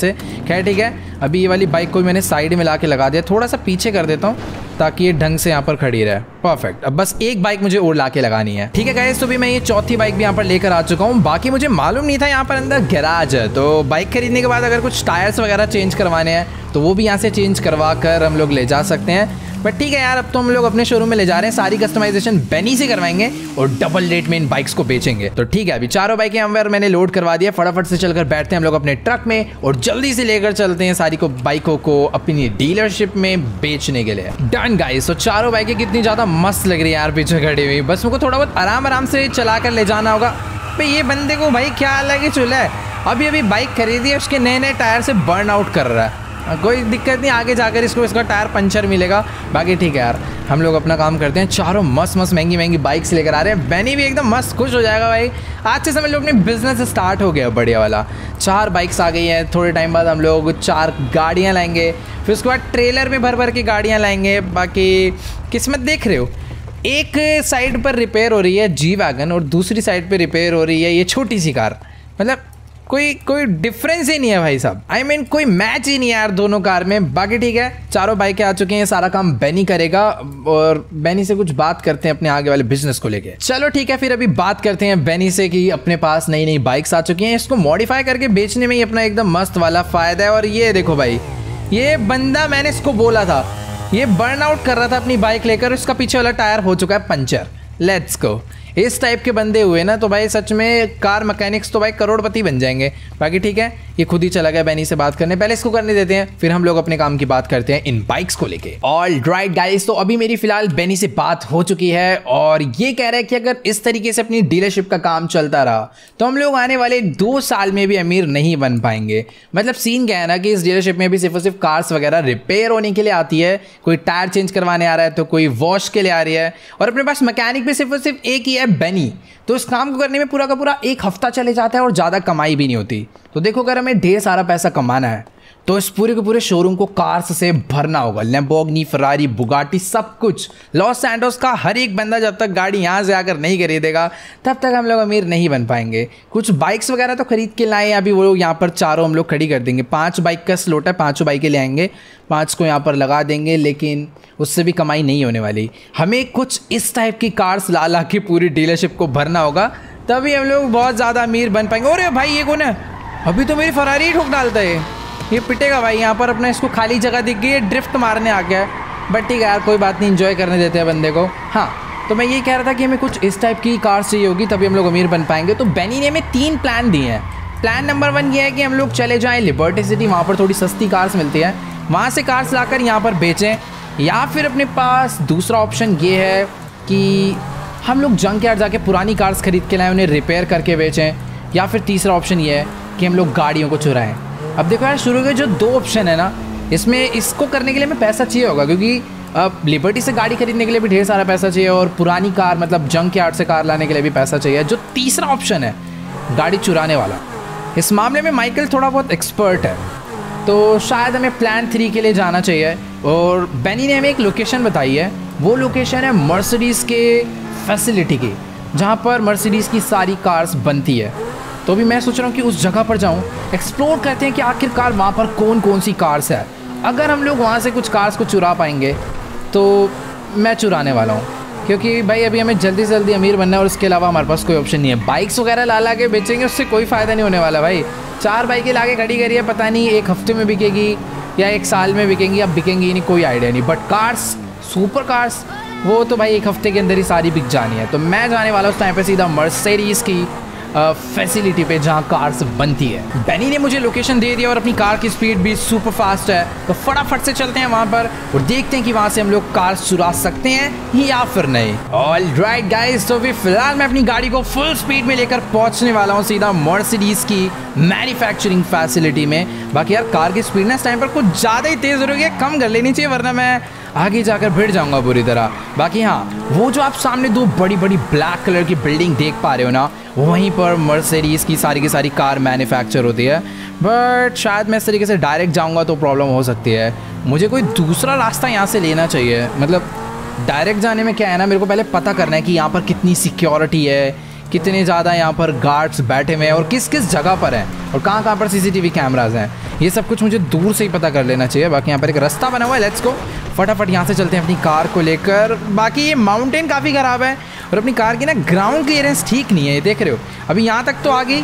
खैर ठीक है, अभी ये वाली बाइक को मैंने साइड में ला के लगा दिया, थोड़ा सा पीछे कर देता हूँ ताकि ये ढंग से यहाँ पर खड़ी रहे। परफेक्ट। अब बस एक बाइक मुझे और ला के लगानी है। ठीक है गाइस, तो भी मैं ये चौथी बाइक भी यहाँ पर लेकर आ चुका हूँ। बाकी मुझे मालूम नहीं था यहाँ पर अंदर गैराज है, तो बाइक खरीदने के बाद अगर कुछ टायर्स वगैरह चेंज करवाने हैं तो वो भी यहाँ से चेंज करवा कर हम लोग ले जा सकते हैं। बट ठीक है यार, अब तो हम लोग अपने शोरूम में ले जा रहे हैं, सारी कस्टमाइजेशन बेनी से करवाएंगे और डबल रेट में इन बाइक्स को बेचेंगे। तो ठीक है, अभी चारों बाइकें हम मैंने लोड करवा दिया। फटाफट से चलकर बैठते हैं हम लोग अपने ट्रक में और जल्दी से लेकर चलते हैं सारी को बाइकों को अपनी डीलरशिप में बेचने के लिए। डन गाइस, तो चारों बाइकें कितनी ज्यादा मस्त लग रही है यार पीछे खड़ी हुई। बस मुझको थोड़ा बहुत आराम आराम से चला कर ले जाना होगा। भाई ये बंदे को भाई क्या अलग ही चूल्हा है, अभी अभी बाइक खरीदी है, उसके नए नए टायर से बर्न आउट कर रहा है। कोई दिक्कत नहीं, आगे जाकर इसको इसका टायर पंचर मिलेगा। बाकी ठीक है यार, हम लोग अपना काम करते हैं। चारों मस्त मस्त महंगी महंगी बाइक्स लेकर आ रहे हैं। बेनी भी एकदम मस्त खुश हो जाएगा भाई, आज से समझ लो अपने बिजनेस स्टार्ट हो गया बढ़िया वाला। चार बाइक्स आ गई हैं, थोड़े टाइम बाद हम लोग चार गाड़ियाँ लाएंगे, फिर उसके बाद ट्रेलर में भर भर के गाड़ियाँ लाएंगे। बाकी किस्मत देख रहे हो, एक साइड पर रिपेयर हो रही है जी वैगन और दूसरी साइड पर रिपेयर हो रही है ये छोटी सी कार। मतलब कोई कोई डिफरेंस ही नहीं है भाई साहब, आई I मीन mean, कोई मैच ही नहीं है यार दोनों कार में। बाकी ठीक है, चारों बाइकें आ चुके हैं, सारा काम बेनी करेगा और बेनी से कुछ बात करते हैं अपने आगे वाले बिजनेस को लेके। चलो ठीक है, फिर अभी बात करते हैं बेनी से कि अपने पास नई नई बाइक्स आ चुकी हैं, इसको मॉडिफाई करके बेचने में ही अपना एकदम मस्त वाला फायदा है। और ये देखो भाई, ये बंदा, मैंने इसको बोला था, ये बर्न आउट कर रहा था अपनी बाइक लेकर, इसका पीछे वाला टायर हो चुका है पंचर। Let's go. इस टाइप के बंदे हुए ना तो भाई सच में कार मैकेनिक्स तो भाई करोड़पति बन जाएंगे। बाकी ठीक है, ये खुद ही चला गया बेनी से बात करने, पहले इसको करने देते हैं, फिर हम लोग अपने काम की बात करते हैं इन बाइक्स को लेके। ऑल राइट गाइस, तो अभी मेरी फिलहाल बेनी से बात हो चुकी है और ये कह रहा है कि अगर इस तरीके से अपनी डीलरशिप का काम चलता रहा तो हम लोग आने वाले दो साल में भी अमीर नहीं बन पाएंगे। मतलब सीन क्या है ना कि इस डीलरशिप में भी सिर्फ और सिर्फ कार्स वगैरह रिपेयर होने के लिए आती है, कोई टायर चेंज करवाने आ रहा है तो कोई वॉश के लिए आ रही है, और अपने पास मैकेनिक भी सिर्फ और सिर्फ एक ही है, बेनी। तो इस काम को करने में पूरा का पूरा एक हफ्ता चले जाता है और ज़्यादा कमाई भी नहीं होती। तो देखो, अगर हमें ढेर सारा पैसा कमाना है तो इस पूरे के पूरे शोरूम को कार्स से भरना होगा। लैम्बोर्गिनी, फरारी, बुगाटी, सब कुछ। लॉस सैंटोस का हर एक बंदा जब तक गाड़ी यहाँ से आकर नहीं खरीदेगा तब तक हम लोग अमीर नहीं बन पाएंगे। कुछ बाइक्स वगैरह तो खरीद के लाए, अभी वो यहाँ पर चारों हम लोग खड़ी कर देंगे। पाँच बाइक का स्लॉट है, पाँचों बाइकें ले आएंगे, पाँच को यहाँ पर लगा देंगे, लेकिन उससे भी कमाई नहीं होने वाली। हमें कुछ इस टाइप की कार्स ला ला के पूरी डीलरशिप को भरना होगा, तभी हम लोग बहुत ज़्यादा अमीर बन पाएंगे। अरे भाई ये कौन है, अभी तो मेरी फरारी ही ठोक डालता है, ये पिटेगा भाई। यहाँ पर अपना इसको खाली जगह दिख गई है, ड्रिफ्ट मारने आ गया है। बट ठीक है यार, कोई बात नहीं, एंजॉय करने देते हैं बंदे को। हाँ, तो मैं ये कह रहा था कि हमें कुछ इस टाइप की कार्स चाहिए होगी, तभी हम लोग अमीर बन पाएंगे। तो बेनी ने हमें तीन प्लान दिए हैं। प्लान नंबर वन ये है कि हम लोग चले जाएँ लिबर्टी सिटी, वहाँ पर थोड़ी सस्ती कार्स मिलती है, वहाँ से कार्स लाकर यहाँ पर बेचें। या फिर अपने पास दूसरा ऑप्शन ये है कि हम लोग जंक यार्ड जाके पुरानी कार्स खरीद के लाएं, उन्हें रिपेयर करके बेचें। या फिर तीसरा ऑप्शन ये है कि हम लोग गाड़ियों को चुराएं। अब देखो यार, शुरू के जो दो ऑप्शन है ना, इसमें इसको करने के लिए हमें पैसा चाहिए होगा, क्योंकि अब लिबर्टी से गाड़ी खरीदने के लिए भी ढेर सारा पैसा चाहिए और पुरानी कार मतलब जंक यार्ड से कार लाने के लिए भी पैसा चाहिए। जो तीसरा ऑप्शन है गाड़ी चुराने वाला, इस मामले में माइकल थोड़ा बहुत एक्सपर्ट है, तो शायद हमें प्लान थ्री के लिए जाना चाहिए। और बेनी ने हमें एक लोकेशन बताई है, वो लोकेशन है मर्सिडीज़ के फैसिलिटी की, जहाँ पर मर्सिडीज़ की सारी कार्स बनती है। तो भी मैं सोच रहा हूँ कि उस जगह पर जाऊँ, एक्सप्लोर करते हैं कि आखिरकार वहाँ पर कौन कौन सी कार्स है। अगर हम लोग वहाँ से कुछ कार्स को चुरा पाएंगे तो मैं चुराने वाला हूँ, क्योंकि भाई अभी हमें जल्दी से जल्दी अमीर बनना है और इसके अलावा हमारे पास कोई ऑप्शन नहीं है। बाइक्स वगैरह ला ला के बेचेंगे, उससे कोई फ़ायदा नहीं होने वाला भाई। चार बाइकें ला के खड़ी करी है, पता नहीं एक हफ्ते में बिकेगी या एक साल में बिकेंगी, या बिकेंगी नहीं, कोई आइडिया नहीं। बट कार्स, सुपर कार्स, वो तो भाई एक हफ्ते के अंदर ही सारी बिक जानी है। तो मैं जाने वाला उस टाइम पे सीधा मर्सिडीज़ की फैसिलिटी पे जहाँ कार्स बनती है। बेनी ने मुझे लोकेशन दे दिया और अपनी कार की स्पीड भी सुपर फास्ट है, तो फटाफट से चलते हैं वहाँ पर और देखते हैं कि वहाँ से हम लोग कार चुरा सकते हैं या फिर नहीं। ऑल राइट गाइस, तो भी फिलहाल मैं अपनी गाड़ी को फुल स्पीड में लेकर पहुँचने वाला हूँ सीधा मर्सिडीज़ की मैन्युफैक्चरिंग फैसिलिटी में। बाकी यार कार की स्पीड ना इस टाइम पर कुछ ज़्यादा ही तेज़ हो रही है, कम कर लेनी चाहिए, वरना मैं आगे जाकर भिड़ जाऊंगा बुरी तरह। बाकी हाँ, वो जो आप सामने दो बड़ी बड़ी ब्लैक कलर की बिल्डिंग देख पा रहे हो ना, वहीं पर मर्सिडीज़ की सारी की सारी कार मैन्युफैक्चर होती है। बट शायद मैं इस तरीके से डायरेक्ट जाऊंगा तो प्रॉब्लम हो सकती है, मुझे कोई दूसरा रास्ता यहाँ से लेना चाहिए। मतलब डायरेक्ट जाने में क्या है ना, मेरे को पहले पता करना है कि यहाँ पर कितनी सिक्योरिटी है, कितने ज़्यादा यहाँ पर गार्ड्स बैठे हुए हैं और किस किस जगह पर हैं और कहाँ कहाँ पर सीसीटीवी कैमराज हैं, ये सब कुछ मुझे दूर से ही पता कर लेना चाहिए। बाकी यहाँ पर एक रास्ता बना हुआ है, लेट्स गो फटाफट यहाँ से चलते हैं अपनी कार को लेकर। बाकी ये माउंटेन काफ़ी ख़राब है और अपनी कार की ना ग्राउंड क्लियरेंस ठीक नहीं है, ये देख रहे हो। अभी यहाँ तक तो आ गई,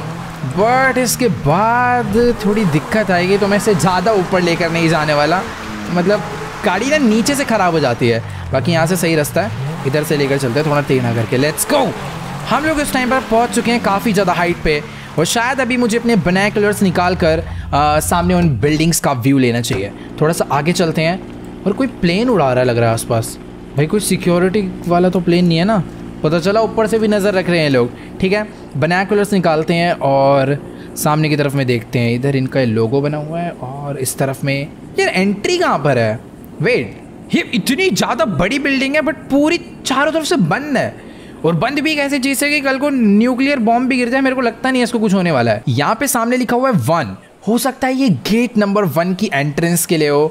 बट इसके बाद थोड़ी दिक्कत आएगी, तो मैं इसे ज़्यादा ऊपर लेकर नहीं जाने वाला, मतलब गाड़ी ना नीचे से ख़राब हो जाती है। बाकी यहाँ से सही रास्ता है, इधर से लेकर चलते हैं थोड़ा तेज ना करके। Let's go. हम लोग इस टाइम पर पहुँच चुके हैं काफ़ी ज़्यादा हाइट पे और शायद अभी मुझे अपने बाइनोकुलर्स निकाल कर आ, सामने उन बिल्डिंग्स का व्यू लेना चाहिए। थोड़ा सा आगे चलते हैं और कोई प्लेन उड़ा रहा है लग रहा है आसपास। भाई कोई सिक्योरिटी वाला तो प्लेन नहीं है ना, पता चला ऊपर से भी नज़र रख रहे हैं लोग। ठीक है, बाइनोकुलर्स निकालते हैं और सामने की तरफ में देखते हैं। इधर इनका लोगो बना हुआ है और इस तरफ में यार एंट्री कहाँ पर है? वेट, ये इतनी ज़्यादा बड़ी बिल्डिंग है बट पूरी चारों तरफ से बंद है, और बंद भी एक ऐसी चीज़ है कि कल को न्यूक्लियर बॉम्ब भी गिर जाए, मेरे को लगता नहीं है इसको कुछ होने वाला है। यहाँ पे सामने लिखा हुआ है वन, हो सकता है ये गेट नंबर वन की एंट्रेंस के लिए हो।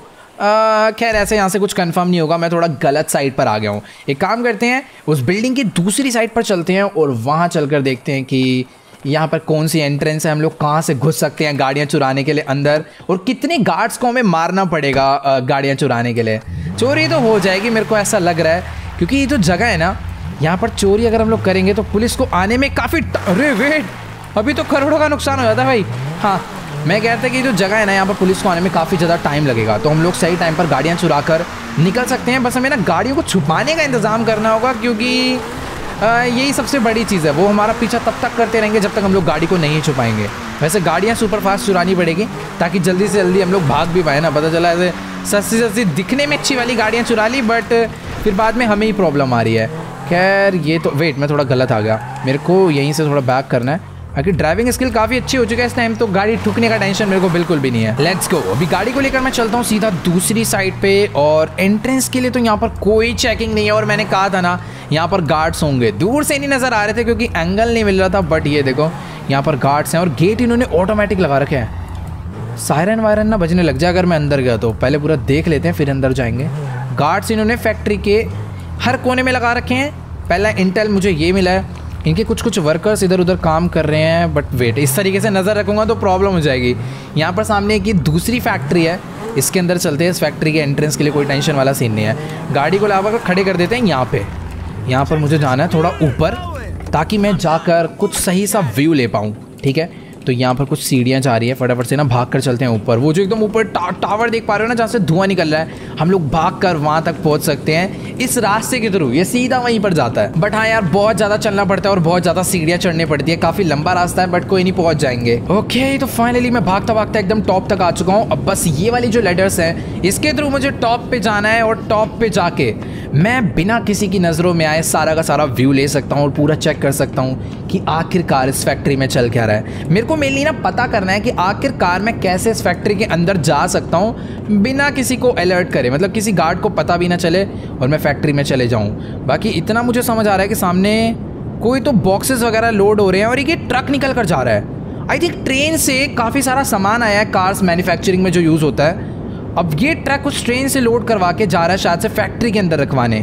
खैर ऐसे यहाँ से कुछ कंफर्म नहीं होगा, मैं थोड़ा गलत साइड पर आ गया हूँ। एक काम करते हैं, उस बिल्डिंग की दूसरी साइड पर चलते हैं और वहाँ चलकर देखते हैं कि यहाँ पर कौन सी एंट्रेंस है, हम लोग कहाँ से घुस सकते हैं गाड़ियाँ चुराने के लिए अंदर, और कितने गार्ड्स को हमें मारना पड़ेगा गाड़ियाँ चुराने के लिए। चोरी तो हो जाएगी मेरे को ऐसा लग रहा है, क्योंकि ये जो जगह है ना, यहाँ पर चोरी अगर हम लोग करेंगे तो पुलिस को आने में काफ़ी, अरे वेट, अभी तो करोड़ों का नुकसान हो जाता है भाई। हाँ, मैं कहता कि जो जगह है ना, यहाँ पर पुलिस को आने में काफ़ी ज़्यादा टाइम लगेगा, तो हम लोग सही टाइम पर गाड़ियाँ चुरा कर निकल सकते हैं। बस हमें ना गाड़ियों को छुपाने का इंतज़ाम करना होगा, क्योंकि आ, यही सबसे बड़ी चीज़ है। वो हमारा पीछा तब तक करते रहेंगे जब तक हम लोग गाड़ी को नहीं छुपाएंगे। वैसे गाड़ियाँ सुपर फास्ट चुरानी पड़ेगी ताकि जल्दी से जल्दी हम लोग भाग भी पाए ना। पता चला ऐसे सस्ती सस्ती दिखने में अच्छी वाली गाड़ियाँ चुरा ली, बट फिर बाद में हमें ही प्रॉब्लम आ रही है। खैर ये तो, वेट, मैं थोड़ा गलत आ गया, मेरे को यहीं से थोड़ा बैक करना है। बाकी ड्राइविंग स्किल काफ़ी अच्छी हो चुकी है इस टाइम, तो गाड़ी ठुकने का टेंशन मेरे को बिल्कुल भी नहीं है। Let's go. अभी गाड़ी को लेकर मैं चलता हूँ सीधा दूसरी साइड पे, और एंट्रेंस के लिए तो यहाँ पर कोई चेकिंग नहीं है, और मैंने कहा था ना यहाँ पर गार्ड्स होंगे। दूर से नहीं नज़र आ रहे थे क्योंकि एंगल नहीं मिल रहा था, बट ये देखो यहाँ पर गार्ड्स हैं और गेट इन्होंने ऑटोमेटिक लगा रखे हैं। सायरन वायरन ना बजने लग जाए अगर मैं अंदर गया तो, पहले पूरा देख लेते हैं फिर अंदर जाएंगे। गार्ड्स इन्होंने फैक्ट्री के हर कोने में लगा रखे हैं। पहला इंटेल मुझे ये मिला है, इनके कुछ कुछ वर्कर्स इधर उधर काम कर रहे हैं, बट वेट, इस तरीके से नज़र रखूँगा तो प्रॉब्लम हो जाएगी। यहाँ पर सामने एक दूसरी फैक्ट्री है, इसके अंदर चलते हैं। इस फैक्ट्री के एंट्रेंस के लिए कोई टेंशन वाला सीन नहीं है। गाड़ी को लाकर खड़े कर देते हैं यहाँ पे। यहाँ पर मुझे जाना है थोड़ा ऊपर, ताकि मैं जाकर कुछ सही सा व्यू ले पाऊँ। ठीक है, तो यहाँ पर कुछ सीढ़ियाँ जा रही है, फटाफट से ना भाग कर चलते हैं ऊपर। वो जो एकदम ऊपर टा, टावर देख पा रहे हो ना, जहाँ से धुआं निकल रहा है, हम लोग भाग कर वहाँ तक पहुँच सकते हैं इस रास्ते के थ्रू। ये सीधा वहीं पर जाता है, बट हाँ यार बहुत ज़्यादा चलना पड़ता है और बहुत ज़्यादा सीढ़ियाँ चढ़नी पड़ती है। काफ़ी लंबा रास्ता है, बट कोई नहीं, पहुँच जाएंगे। ओके, तो फाइनली मैं भागता भागता एकदम टॉप तक आ चुका हूँ। अब बस ये वाली जो लेडर्स हैं, इसके थ्रू मुझे टॉप पे जाना है, और टॉप पे जाके मैं बिना किसी की नज़रों में आए सारा का सारा व्यू ले सकता हूँ और पूरा चेक कर सकता हूँ कि आखिरकार इस फैक्ट्री में चल क्या रहा है। मेरे को मेनली ना पता करना है कि आखिरकार मैं कैसे इस फैक्ट्री के अंदर जा सकता हूँ बिना किसी को अलर्ट करे, मतलब किसी गार्ड को पता भी ना चले और मैं फैक्ट्री में चले जाऊँ। बाकी इतना मुझे समझ आ रहा है कि सामने कोई तो बॉक्सेस वगैरह लोड हो रहे हैं और एक ट्रक निकल कर जा रहा है। आई थिंक ट्रेन से काफ़ी सारा सामान आया है कार्स मैन्युफैक्चरिंग में जो यूज़ होता है। अब ये ट्रक उस ट्रेन से लोड करवा के जा रहा है शायद से फैक्ट्री के अंदर रखवाने।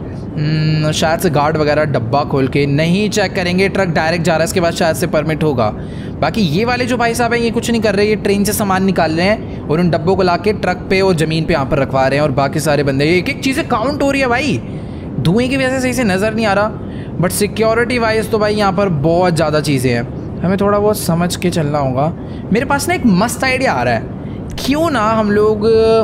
शायद से गार्ड वगैरह डब्बा खोल के नहीं चेक करेंगे, ट्रक डायरेक्ट जा रहा है, इसके बाद शायद से परमिट होगा। बाकी ये वाले जो भाई साहब हैं ये कुछ नहीं कर रहे, ये ट्रेन से सामान निकाल रहे हैं और उन डब्बों को ला के ट्रक पे और ज़मीन पे यहाँ पर रखवा रहे हैं। और बाकी सारे बंदे, एक एक चीज़ें काउंट हो रही है भाई, धुएँ की वजह से सही से नज़र नहीं आ रहा, बट सिक्योरिटी वाइज तो भाई यहाँ पर बहुत ज़्यादा चीज़ें हैं, हमें थोड़ा बहुत समझ के चलना होगा। मेरे पास ना एक मस्त आइडिया आ रहा है, क्यों ना हम लोग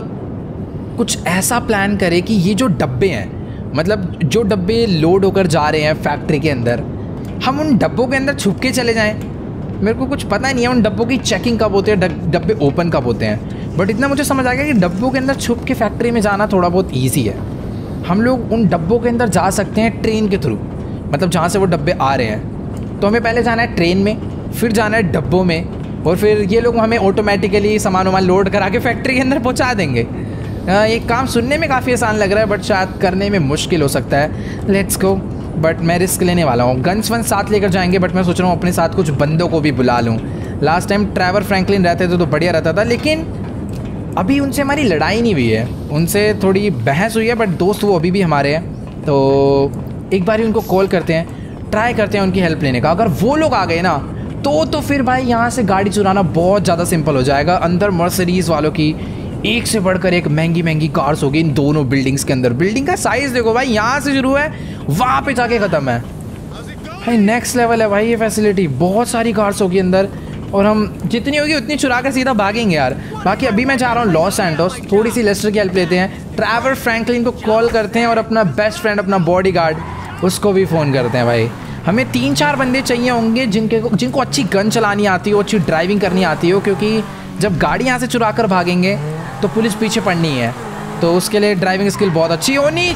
कुछ ऐसा प्लान करें कि ये जो डब्बे हैं, मतलब जो डब्बे लोड होकर जा रहे हैं फैक्ट्री के अंदर, हम उन डब्बों के अंदर छुप के चले जाएं। मेरे को कुछ पता नहीं है उन डब्बों की चेकिंग कब होती है, डब्बे ओपन कब होते हैं, बट इतना मुझे समझ आ गया कि डब्बों के अंदर छुप के फैक्ट्री में जाना थोड़ा बहुत ईजी है। हम लोग उन डब्बों के अंदर जा सकते हैं ट्रेन के थ्रू, मतलब जहाँ से वो डब्बे आ रहे हैं। तो हमें पहले जाना है ट्रेन में, फिर जाना है डब्बों में, और फिर ये लोग हमें ऑटोमेटिकली सामान वामान लोड करा के फैक्ट्री के अंदर पहुँचा देंगे। ये काम सुनने में काफ़ी आसान लग रहा है, बट शायद करने में मुश्किल हो सकता है। लेट्स गो, बट मैं रिस्क लेने वाला हूँ। गन्स वन साथ लेकर जाएंगे, बट मैं सोच रहा हूँ अपने साथ कुछ बंदों को भी बुला लूँ। लास्ट टाइम ट्रेवर फ्रैंकलिन रहते थे तो बढ़िया रहता था, लेकिन अभी उनसे हमारी लड़ाई नहीं हुई है, उनसे थोड़ी बहस हुई है, बट दोस्त वो अभी भी हमारे हैं। तो एक बार ही उनको कॉल करते हैं। ट्राई करते हैं उनकी हेल्प लेने का। अगर वो लोग आ गए ना तो तो फिर भाई यहाँ से गाड़ी चुराना बहुत ज़्यादा सिंपल हो जाएगा। अंदर मर्सिडीज़ वालों की एक से बढ़कर एक महंगी महंगी कार्स होगी इन दोनों बिल्डिंग्स के अंदर। बिल्डिंग का साइज़ देखो भाई, यहाँ से शुरू है वहाँ पे जाके ख़त्म है भाई। नेक्स्ट लेवल है भाई ये फैसिलिटी। बहुत सारी कार्स होगी अंदर और हम जितनी होगी उतनी चुरा कर सीधा भागेंगे यार। बाकी अभी मैं जा रहा हूँ लॉस सैंटोस, थोड़ी सी लेस्टर की हेल्प लेते हैं। ट्रैवर फ्रैंकलिन को कॉल करते हैं और अपना बेस्ट फ्रेंड, अपना बॉडीगार्ड, उसको भी फ़ोन करते हैं भाई। हमें तीन चार बंदे चाहिए होंगे जिनके जिनको अच्छी गन चलानी आती हो, अच्छी ड्राइविंग करनी आती हो, क्योंकि जब गाड़ी यहाँ से चुरा कर भागेंगे तो पुलिस पीछे पड़नी है। तो उसके लिए ड्राइविंग स्किल बहुत अच्छी होनी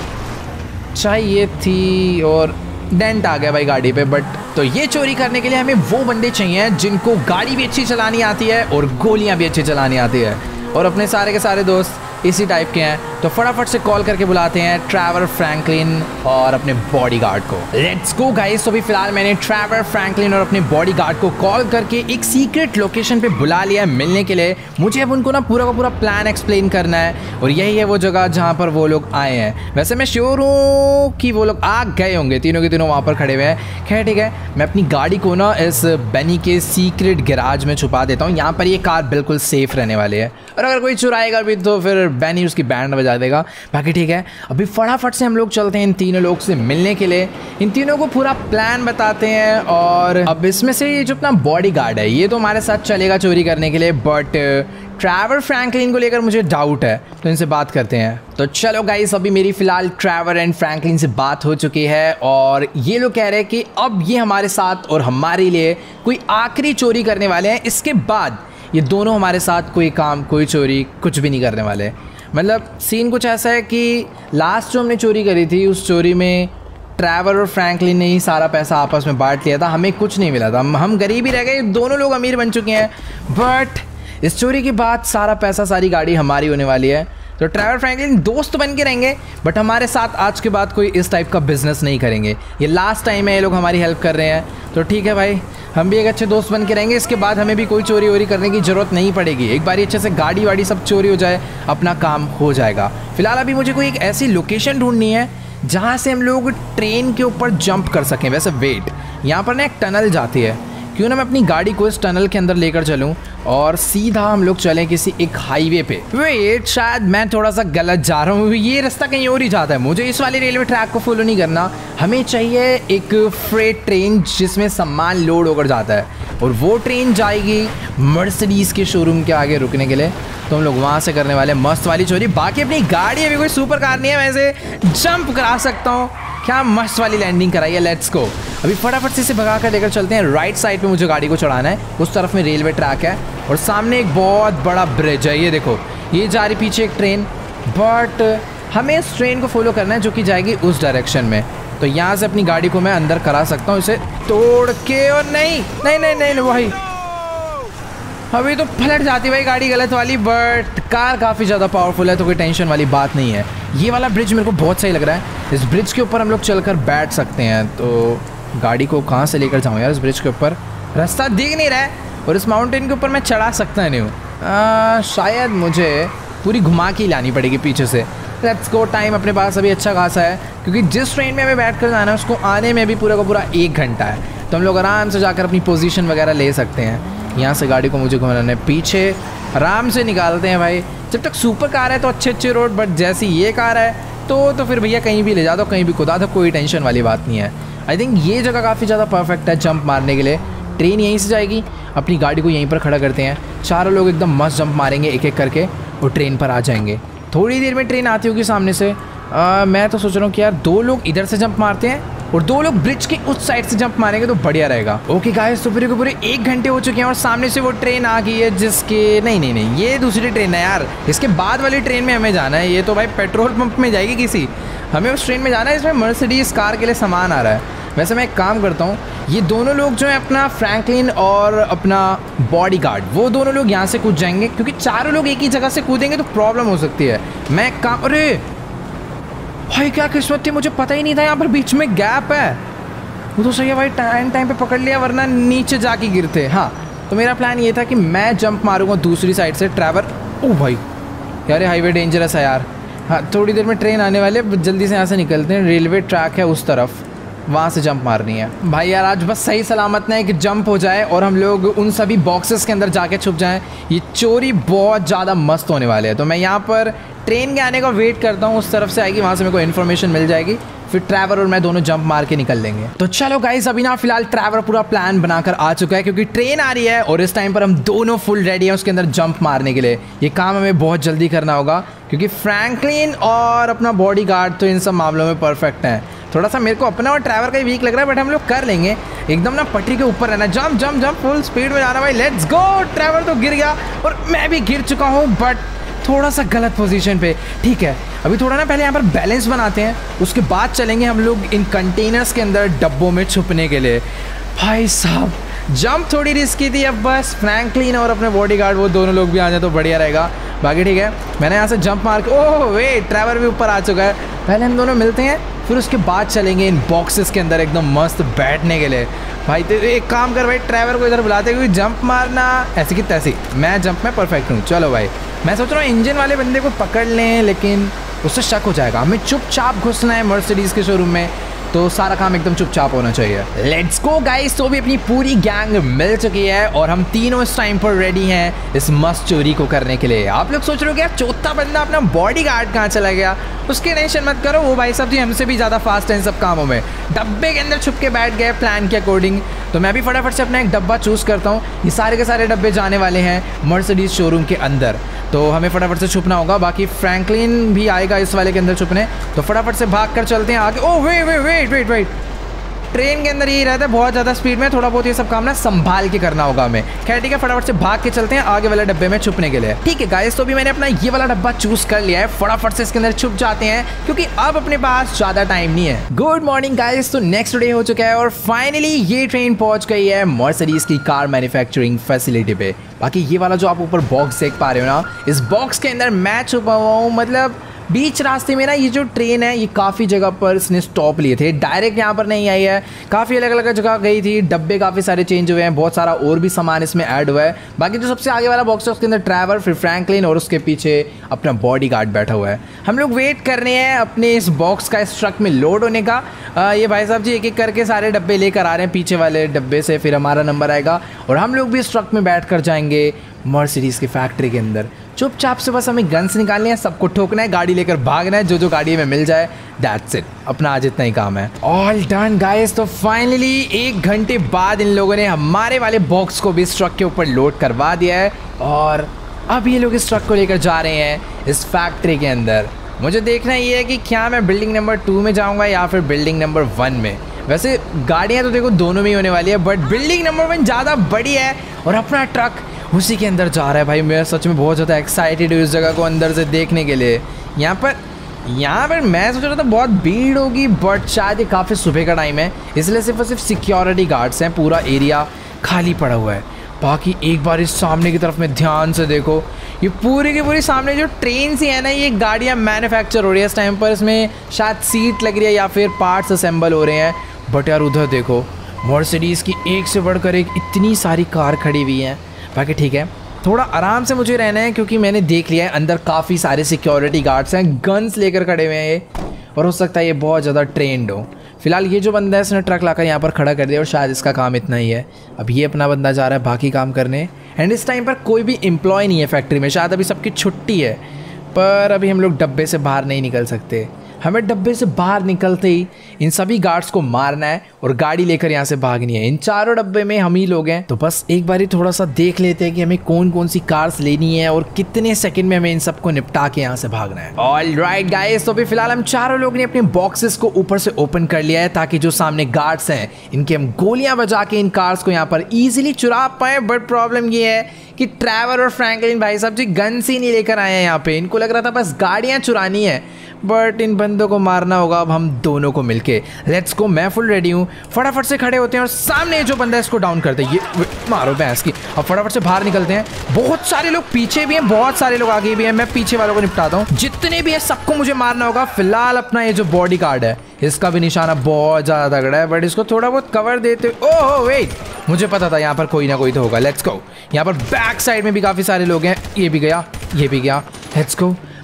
चाहिए थी। और डेंट आ गया भाई गाड़ी पे। बट तो ये चोरी करने के लिए हमें वो बंदे चाहिए जिनको गाड़ी भी अच्छी चलानी आती है और गोलियां भी अच्छी चलानी आती है। और अपने सारे के सारे दोस्त इसी टाइप के हैं, तो फटाफट से कॉल करके बुलाते हैं ट्रैवर फ्रैंकलिन और अपने बॉडीगार्ड को। Let's go guys. तो अभी फिलहाल मैंने ट्रैवर फ्रैंकलिन और अपने बॉडीगार्ड को कॉल करके एक सीक्रेट लोकेशन पे बुला लिया है मिलने के लिए। मुझे अब उनको ना पूरा का पूरा प्लान एक्सप्लेन करना है और यही है वो जगह जहाँ पर वो लोग आए हैं। वैसे मैं श्योर हूँ कि वो लोग आ गए होंगे, तीनों के तीनों वहाँ पर खड़े हुए हैं। खैर ठीक है, मैं अपनी गाड़ी को ना इस बेनी के सीक्रेट गैराज में छुपा देता हूँ। यहाँ पर ये कार बिल्कुल सेफ रहने वाली है और अगर कोई चुराएगा भी तो फिर बेनी उसकी बैंड बजा देगा। बाकी ठीक है, अभी फटाफट से हम लोग चलते हैं इन तीनों लोग से मिलने के लिए। इन तीनों को पूरा प्लान बताते हैं। और अब इसमें से ये जो अपना बॉडीगार्ड है ये तो हमारे साथ चलेगा चोरी करने के लिए, बट ट्रैवर फ्रैंकलिन को लेकर मुझे डाउट है, तो इनसे बात करते हैं। तो चलो गाइस, अभी मेरी फिलहाल ट्रैवर एंड फ्रैंकलिन से बात हो चुकी है और ये लोग कह रहे हैं कि अब ये हमारे साथ और हमारे लिए कोई आखिरी चोरी करने वाले हैं। इसके बाद ये दोनों हमारे साथ कोई काम, कोई चोरी, कुछ भी नहीं करने वाले। मतलब सीन कुछ ऐसा है कि लास्ट जो हमने चोरी करी थी उस चोरी में ट्रैवर और फ्रैंकलिन ने ही सारा पैसा आपस में बांट लिया था, हमें कुछ नहीं मिला था, हम हम गरीब ही रह गए। दोनों लोग अमीर बन चुके हैं, बट इस चोरी के बाद सारा पैसा, सारी गाड़ी हमारी होने वाली है। तो ट्रैवर फ्रैंकलिन दोस्त बन के रहेंगे, बट हमारे साथ आज के बाद कोई इस टाइप का बिजनेस नहीं करेंगे। ये लास्ट टाइम है ये लोग हमारी हेल्प कर रहे हैं, तो ठीक है भाई, हम भी एक अच्छे दोस्त बन के रहेंगे। इसके बाद हमें भी कोई चोरी वोरी करने की ज़रूरत नहीं पड़ेगी। एक बार अच्छे से गाड़ी वाड़ी सब चोरी हो जाए, अपना काम हो जाएगा। फिलहाल अभी मुझे कोई एक ऐसी लोकेशन ढूंढनी है जहाँ से हम लोग ट्रेन के ऊपर जंप कर सकें। वैसे वेट, यहाँ पर ना एक टनल जाती है, क्यों ना मैं अपनी गाड़ी को इस टनल के अंदर लेकर चलूं और सीधा हम लोग चलें किसी एक हाईवे पे। वेट, शायद मैं थोड़ा सा गलत जा रहा हूँ, ये रास्ता कहीं और ही जाता है। मुझे इस वाली रेलवे ट्रैक को फॉलो नहीं करना, हमें चाहिए एक फ्रेट ट्रेन जिसमें सामान लोड होकर जाता है और वो ट्रेन जाएगी मर्सिडीज़ के शोरूम के आगे रुकने के लिए। तो हम लोग वहाँ से करने वाले मस्त वाली चोरी। बाकी अपनी गाड़ी अभी कोई सुपर कार नहीं है, वैसे जंप करा सकता हूँ। क्या मस्त वाली लैंडिंग कराई है, लेट्स गो। अभी फटाफट से इसे भगा कर लेकर चलते हैं। राइट साइड पे मुझे गाड़ी को चढ़ाना है, उस तरफ में रेलवे ट्रैक है और सामने एक बहुत बड़ा ब्रिज है। ये देखो, ये जा रही पीछे एक ट्रेन, बट हमें इस ट्रेन को फॉलो करना है जो कि जाएगी उस डायरेक्शन में। तो यहाँ से अपनी गाड़ी को मैं अंदर करा सकता हूँ इसे तोड़ के। और नहीं नहीं नहीं नहीं, नहीं भाई, अभी तो पलट जाती भाई गाड़ी गलत वाली, बट कार काफ़ी ज़्यादा पावरफुल है तो कोई टेंशन वाली बात नहीं है। ये वाला ब्रिज मेरे को बहुत सही लग रहा है, इस ब्रिज के ऊपर हम लोग चलकर बैठ सकते हैं। तो गाड़ी को कहाँ से लेकर जाऊँ यार, इस ब्रिज के ऊपर रास्ता दिख नहीं रहा है और इस माउंटेन के ऊपर मैं चढ़ा सकता नहीं हूँ। शायद मुझे पूरी घुमा के ही लानी पड़ेगी पीछे से। लेट्स गो, टाइम अपने पास अभी अच्छा खासा है क्योंकि जिस ट्रेन में हमें बैठ कर जाना है उसको आने में भी पूरा का पूरा एक घंटा है, तो हम लोग आराम से जाकर अपनी पोजीशन वगैरह ले सकते हैं। यहाँ से गाड़ी को मुझे घुमाना है, पीछे आराम से निकालते हैं भाई। जब तक सुपर कार है तो अच्छे अच्छे रोड, बट जैसी ये कार है तो तो फिर भैया कहीं भी ले जा दो, कहीं भी कुदा दो, कोई टेंशन वाली बात नहीं है। आई थिंक ये जगह काफ़ी ज़्यादा परफेक्ट है जंप मारने के लिए। ट्रेन यहीं से जाएगी, अपनी गाड़ी को यहीं पर खड़ा करते हैं, चारों लोग एकदम मस्त जंप मारेंगे एक एक करके और ट्रेन पर आ जाएंगे। थोड़ी देर में ट्रेन आती होगी सामने से। आ, मैं तो सोच रहा हूँ कि यार दो लोग इधर से जंप मारते हैं और दो लोग ब्रिज के उस साइड से जंप मारेंगे तो बढ़िया रहेगा। ओके गाइस, तो पूरे के पूरे एक घंटे हो चुके हैं और सामने से वो ट्रेन आ गई है जिसके नहीं नहीं नहीं ये दूसरी ट्रेन है यार, इसके बाद वाली ट्रेन में हमें जाना है। ये तो भाई पेट्रोल पंप में जाएगी किसी, हमें उस ट्रेन में जाना है, इसमें मर्सिडीज कार के लिए सामान आ रहा है। वैसे मैं एक काम करता हूँ, ये दोनों लोग जो है अपना फ्रैंकलिन और अपना बॉडीगार्ड, वो दोनों लोग यहाँ से कूद जाएंगे क्योंकि चारों लोग एक ही जगह से कूदेंगे तो प्रॉब्लम हो सकती है। मैं एक काम, अरे भाई क्या किस्मत थी, मुझे पता ही नहीं था यहाँ पर बीच में गैप है। वो तो सही है भाई, टाइम टाइम पे पकड़ लिया वरना नीचे जाके गिरते। हाँ, तो मेरा प्लान ये था कि मैं जंप मारूंगा दूसरी साइड से। ट्रैवर, ओ भाई यार ये हाईवे डेंजरस है यार। हाँ, थोड़ी देर में ट्रेन आने वाले, जल्दी से यहाँ से निकलते हैं। रेलवे ट्रैक है उस तरफ, वहाँ से जंप मारनी है भाई यार। आज बस सही सलामत ना है कि जंप हो जाए और हम लोग उन सभी बॉक्सेस के अंदर जाके छुप जाएं। ये चोरी बहुत ज़्यादा मस्त होने वाले हैं। तो मैं यहाँ पर ट्रेन के आने का वेट करता हूँ, उस तरफ से आएगी, वहाँ से मेरे को इन्फॉर्मेशन मिल जाएगी, फिर ट्रैवर और मैं दोनों जंप मार के निकल लेंगे। तो चलो गाइस, अभी ना फिलहाल ट्रैवर पूरा प्लान बनाकर आ चुका है क्योंकि ट्रेन आ रही है और इस टाइम पर हम दोनों फुल रेडी हैं उसके अंदर जंप मारने के लिए। ये काम हमें बहुत जल्दी करना होगा क्योंकि फ्रैंकलिन और अपना बॉडीगार्ड तो इन सब मामलों में परफेक्ट हैं। थोड़ा सा मेरे को अपना और ट्रैवर का ही वीक लग रहा है, बट हम लोग कर लेंगे। एकदम ना पटरी के ऊपर रहना, jump jump jump full speed में जाना भाई। Let's go. ट्रैवर तो गिर गया और मैं भी गिर चुका हूँ, बट थोड़ा सा गलत पोजीशन पे। ठीक है, अभी थोड़ा ना पहले यहाँ पर बैलेंस बनाते हैं, उसके बाद चलेंगे हम लोग इन कंटेनर्स के अंदर डब्बों में छुपने के लिए। भाई साहब जंप थोड़ी रिस्की थी, अब बस फ्रैंकलिन और अपने बॉडीगार्ड वो दोनों लोग भी आ जाए तो बढ़िया रहेगा। बाकी ठीक है, मैंने यहाँ से जंप मार के, ओह वे ट्रैवर भी ऊपर आ चुका है। पहले हम दोनों मिलते हैं, फिर उसके बाद चलेंगे इन बॉक्सेस के अंदर एकदम मस्त बैठने के लिए। भाई तो एक काम कर भाई, ट्रैवर को इधर बुलाते क्योंकि जंप मारना ऐसी की तैसी, मैं जंप में परफेक्ट हूँ। चलो भाई, मैं सोच रहा हूँ इंजन वाले बंदे को पकड़ लें, लेकिन उससे शक हो जाएगा। हमें चुपचाप घुसना है मर्सिडीज़ के शोरूम में, तो सारा काम एकदम चुपचाप होना चाहिए। Let's go guys. तो भी अपनी पूरी गैंग मिल चुकी है और हम तीनों इस टाइम पर रेडी हैं इस मस्त चोरी को करने के लिए। आप लोग सोच रहे हो कि यार चौथा बंदा अपना बॉडीगार्ड कहाँ चला गया? उसकी टेंशन मत करो, वो भाई साहब जी हमसे भी ज़्यादा फास्ट है इन सब कामों में। डब्बे के अंदर छुप के बैठ गए प्लान के अकॉर्डिंग। तो मैं भी फटाफट से अपना एक डब्बा चूज़ करता हूँ। ये सारे के सारे डब्बे जाने वाले हैं मर्सिडीज़ शोरूम के अंदर, तो हमें फटाफट से छुपना होगा। बाकी फ्रैंकलिन भी आएगा इस वाले के अंदर छुपने, तो फटाफट से भाग कर चलते हैं आगे। Oh wait wait wait wait wait train के अंदर यही रहता है बहुत ज़्यादा स्पीड में, थोड़ा बहुत ये सब काम ना संभाल के करना होगा हमें। खैर ठीक है, फटाफट से भाग के चलते हैं आगे वाले डब्बे में छुपने के लिए। ठीक है गाइस, तो भी मैंने अपना ये वाला डब्बा चूज कर लिया है। फटाफट से इसके अंदर छुप जाते हैं क्योंकि अब अपने पास ज़्यादा टाइम नहीं है। गुड मॉर्निंग गाइस, तो नेक्स्ट डे हो चुका है और फाइनली ये ट्रेन पहुंच गई है मर्सिडीज की कार मैन्युफैक्चरिंग फैसिलिटी पे। बाकी ये वाला जो आप ऊपर बॉक्स देख पा रहे हो ना, इस बॉक्स के अंदर मैं छुपा हुआ हूँ। मतलब बीच रास्ते में ना ये जो ट्रेन है ये काफ़ी जगह पर इसने स्टॉप लिए थे, डायरेक्ट यहाँ पर नहीं आई है, काफ़ी अलग अलग जगह गई थी। डब्बे काफ़ी सारे चेंज हुए हैं, बहुत सारा और भी सामान इसमें ऐड हुआ है। बाकी जो सबसे आगे वाला बॉक्स है उसके अंदर ट्रैवर, फिर फ्रैंकलिन और उसके पीछे अपना बॉडीगार्ड बैठा हुआ है। हम लोग वेट कर रहे हैं अपने इस बॉक्स का इस ट्रक में लोड होने का। आ, ये भाई साहब जी एक एक करके सारे डब्बे लेकर आ रहे हैं पीछे वाले डब्बे से, फिर हमारा नंबर आएगा और हम लोग भी इस ट्रक में बैठ कर जाएंगे मर्सिडीज़ की फैक्ट्री के अंदर। चुपचाप से बस हमें गन्स निकालनी है, सबको ठोकना है, गाड़ी लेकर भागना है, जो जो गाड़ी में मिल जाए, दैट्स इट। अपना आज इतना ही काम है। All done guys. तो फाइनली एक घंटे बाद इन लोगों ने हमारे वाले बॉक्स को भी इस ट्रक के ऊपर लोड करवा दिया है और अब ये लोग इस ट्रक को लेकर जा रहे हैं इस फैक्ट्री के अंदर। मुझे देखना ये है कि क्या मैं बिल्डिंग नंबर टू में जाऊँगा या फिर बिल्डिंग नंबर वन में। वैसे गाड़ियाँ तो देखो दोनों में ही होने वाली है, बट बिल्डिंग नंबर वन ज़्यादा बड़ी है और अपना ट्रक उसी के अंदर जा रहा है। भाई मैं सच में बहुत ज़्यादा एक्साइटेड हूँ इस जगह को अंदर से देखने के लिए। यहाँ पर यहाँ पर मैं सोच रहा था बहुत भीड़ होगी, बट शायद ये काफ़ी सुबह का टाइम है, इसलिए सिर्फ और सिर्फ सिक्योरिटी गार्ड्स हैं, पूरा एरिया खाली पड़ा हुआ है। बाकी एक बार इस सामने की तरफ में ध्यान से देखो, ये पूरी की पूरी सामने जो ट्रेन सी है ना, ये गाड़ियाँ मैन्युफैक्चर हो रही है इस टाइम पर। इसमें शायद सीट लग रही है या फिर पार्ट्स असेंबल हो रहे हैं। बट यार उधर देखो, मर्सिडीज़ की एक से बढ़कर एक इतनी सारी कार खड़ी हुई हैं। बाकी ठीक है, थोड़ा आराम से मुझे रहना है क्योंकि मैंने देख लिया है अंदर काफ़ी सारे सिक्योरिटी गार्ड्स हैं, गन्स लेकर खड़े हुए हैं ये, और हो सकता है ये बहुत ज़्यादा ट्रेंड हो। फिलहाल ये जो बंदा है इसने ट्रक लाकर यहाँ पर खड़ा कर दिया और शायद इसका काम इतना ही है। अब ये अपना बंदा जा रहा है बाकी काम करने, एंड इस टाइम पर कोई भी एम्प्लॉय नहीं है फैक्ट्री में, शायद अभी सबकी छुट्टी है। पर अभी हम लोग डब्बे से बाहर नहीं निकल सकते, हमें डब्बे से बाहर निकलते ही इन सभी गार्ड्स को मारना है और गाड़ी लेकर यहाँ से भागनी है। इन चारों डब्बे में हम ही लोग हैं, तो बस एक बार ही थोड़ा सा देख लेते हैं कि हमें कौन कौन सी कार्स लेनी है और कितने सेकंड में हमें इन सबको निपटा के यहाँ से भागना है। ऑल राइट गाइस, तो अभी फिलहाल हम चारों लोग ने अपने बॉक्सेस को ऊपर से ओपन कर लिया है ताकि जो सामने गार्ड्स हैं इनके हम गोलियां बजा के इन कार्स को यहाँ पर ईजिली चुरा पाए। बट प्रॉब्लम ये है कि ट्रैवर और फ्रैंकलिन भाई साहब जी गन्स ही नहीं लेकर आए हैं यहाँ पे। इनको लग रहा था बस गाड़ियाँ चुरानी है, बट इन बंदों को मारना होगा अब हम दोनों को मिलके। लेट्स गो, मैं फुल रेडी हूँ। फटाफट से खड़े होते हैं और सामने जो बंदा है इसको डाउन करते हैं। ये मारो भैंस की। अब फटाफट से बाहर निकलते हैं। बहुत सारे लोग पीछे भी हैं, बहुत सारे लोग आगे भी हैं, मैं पीछे वालों को निपटाता हूँ। जितने भी है सबको मुझे मारना होगा। फिलहाल अपना ये जो बॉडी गार्ड है इसका भी निशाना बहुत ज़्यादा तगड़ा है, बट इसको थोड़ा बहुत कवर देते। ओह वेट, मुझे पता था यहाँ पर कोई ना कोई तो होगा। Let's go. यहाँ पर बैक साइड में भी काफ़ी सारे लोग हैं। ये भी गया, ये भी गया। Let's go.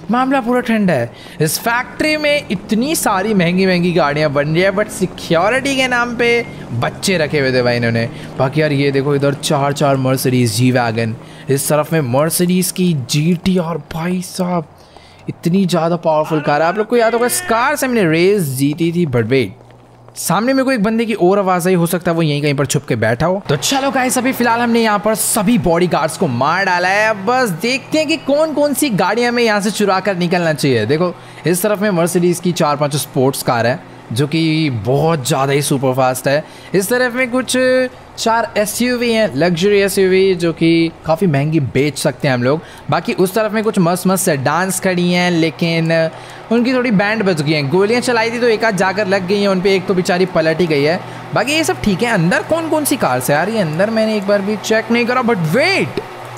मामला पूरा ठंडा है। इस फैक्ट्री में इतनी सारी महंगी महंगी गाड़ियां बन रही है, बट सिक्योरिटी के नाम पे बच्चे रखे हुए थे भाई इन्होंने। बाकी यार ये देखो, इधर चार चार मर्सिडीज जी वैगन, इस तरफ में मर्सिडीज की जी टी, और भाई साहब इतनी ज़्यादा पावरफुल कार है। आप लोग को याद होगा इस कार से हमने रेस जीती थी, बट वेट, सामने में कोई एक बंदे की और आवाज आई, हो सकता है वो यहीं कहीं पर छुप के बैठा हो। तो चलो गाइस, अभी फिलहाल हमने यहाँ पर सभी बॉडीगार्ड्स को मार डाला है। अब बस देखते हैं कि कौन कौन सी गाड़ियां में यहाँ से चुरा कर निकलना चाहिए। देखो इस तरफ में मर्सिडीज की चार पांच स्पोर्ट्स कार है जो कि बहुत ज़्यादा ही सुपर फास्ट है। इस तरफ में कुछ चार एसयूवी हैं, लग्जरी एसयूवी, जो कि काफ़ी महंगी बेच सकते हैं हम लोग। बाकी उस तरफ में कुछ मस्त मस्त सेडान्स खड़ी हैं, लेकिन उनकी थोड़ी बैंड बच गई हैं। गोलियां चलाई थी तो एक आध जाकर लग गई हैं उन पर, एक तो बेचारी पलट ही गई है। बाकी ये सब ठीक है। अंदर कौन कौन सी कार्स है यार? ये अंदर मैंने एक बार भी चेक नहीं करा, बट वेट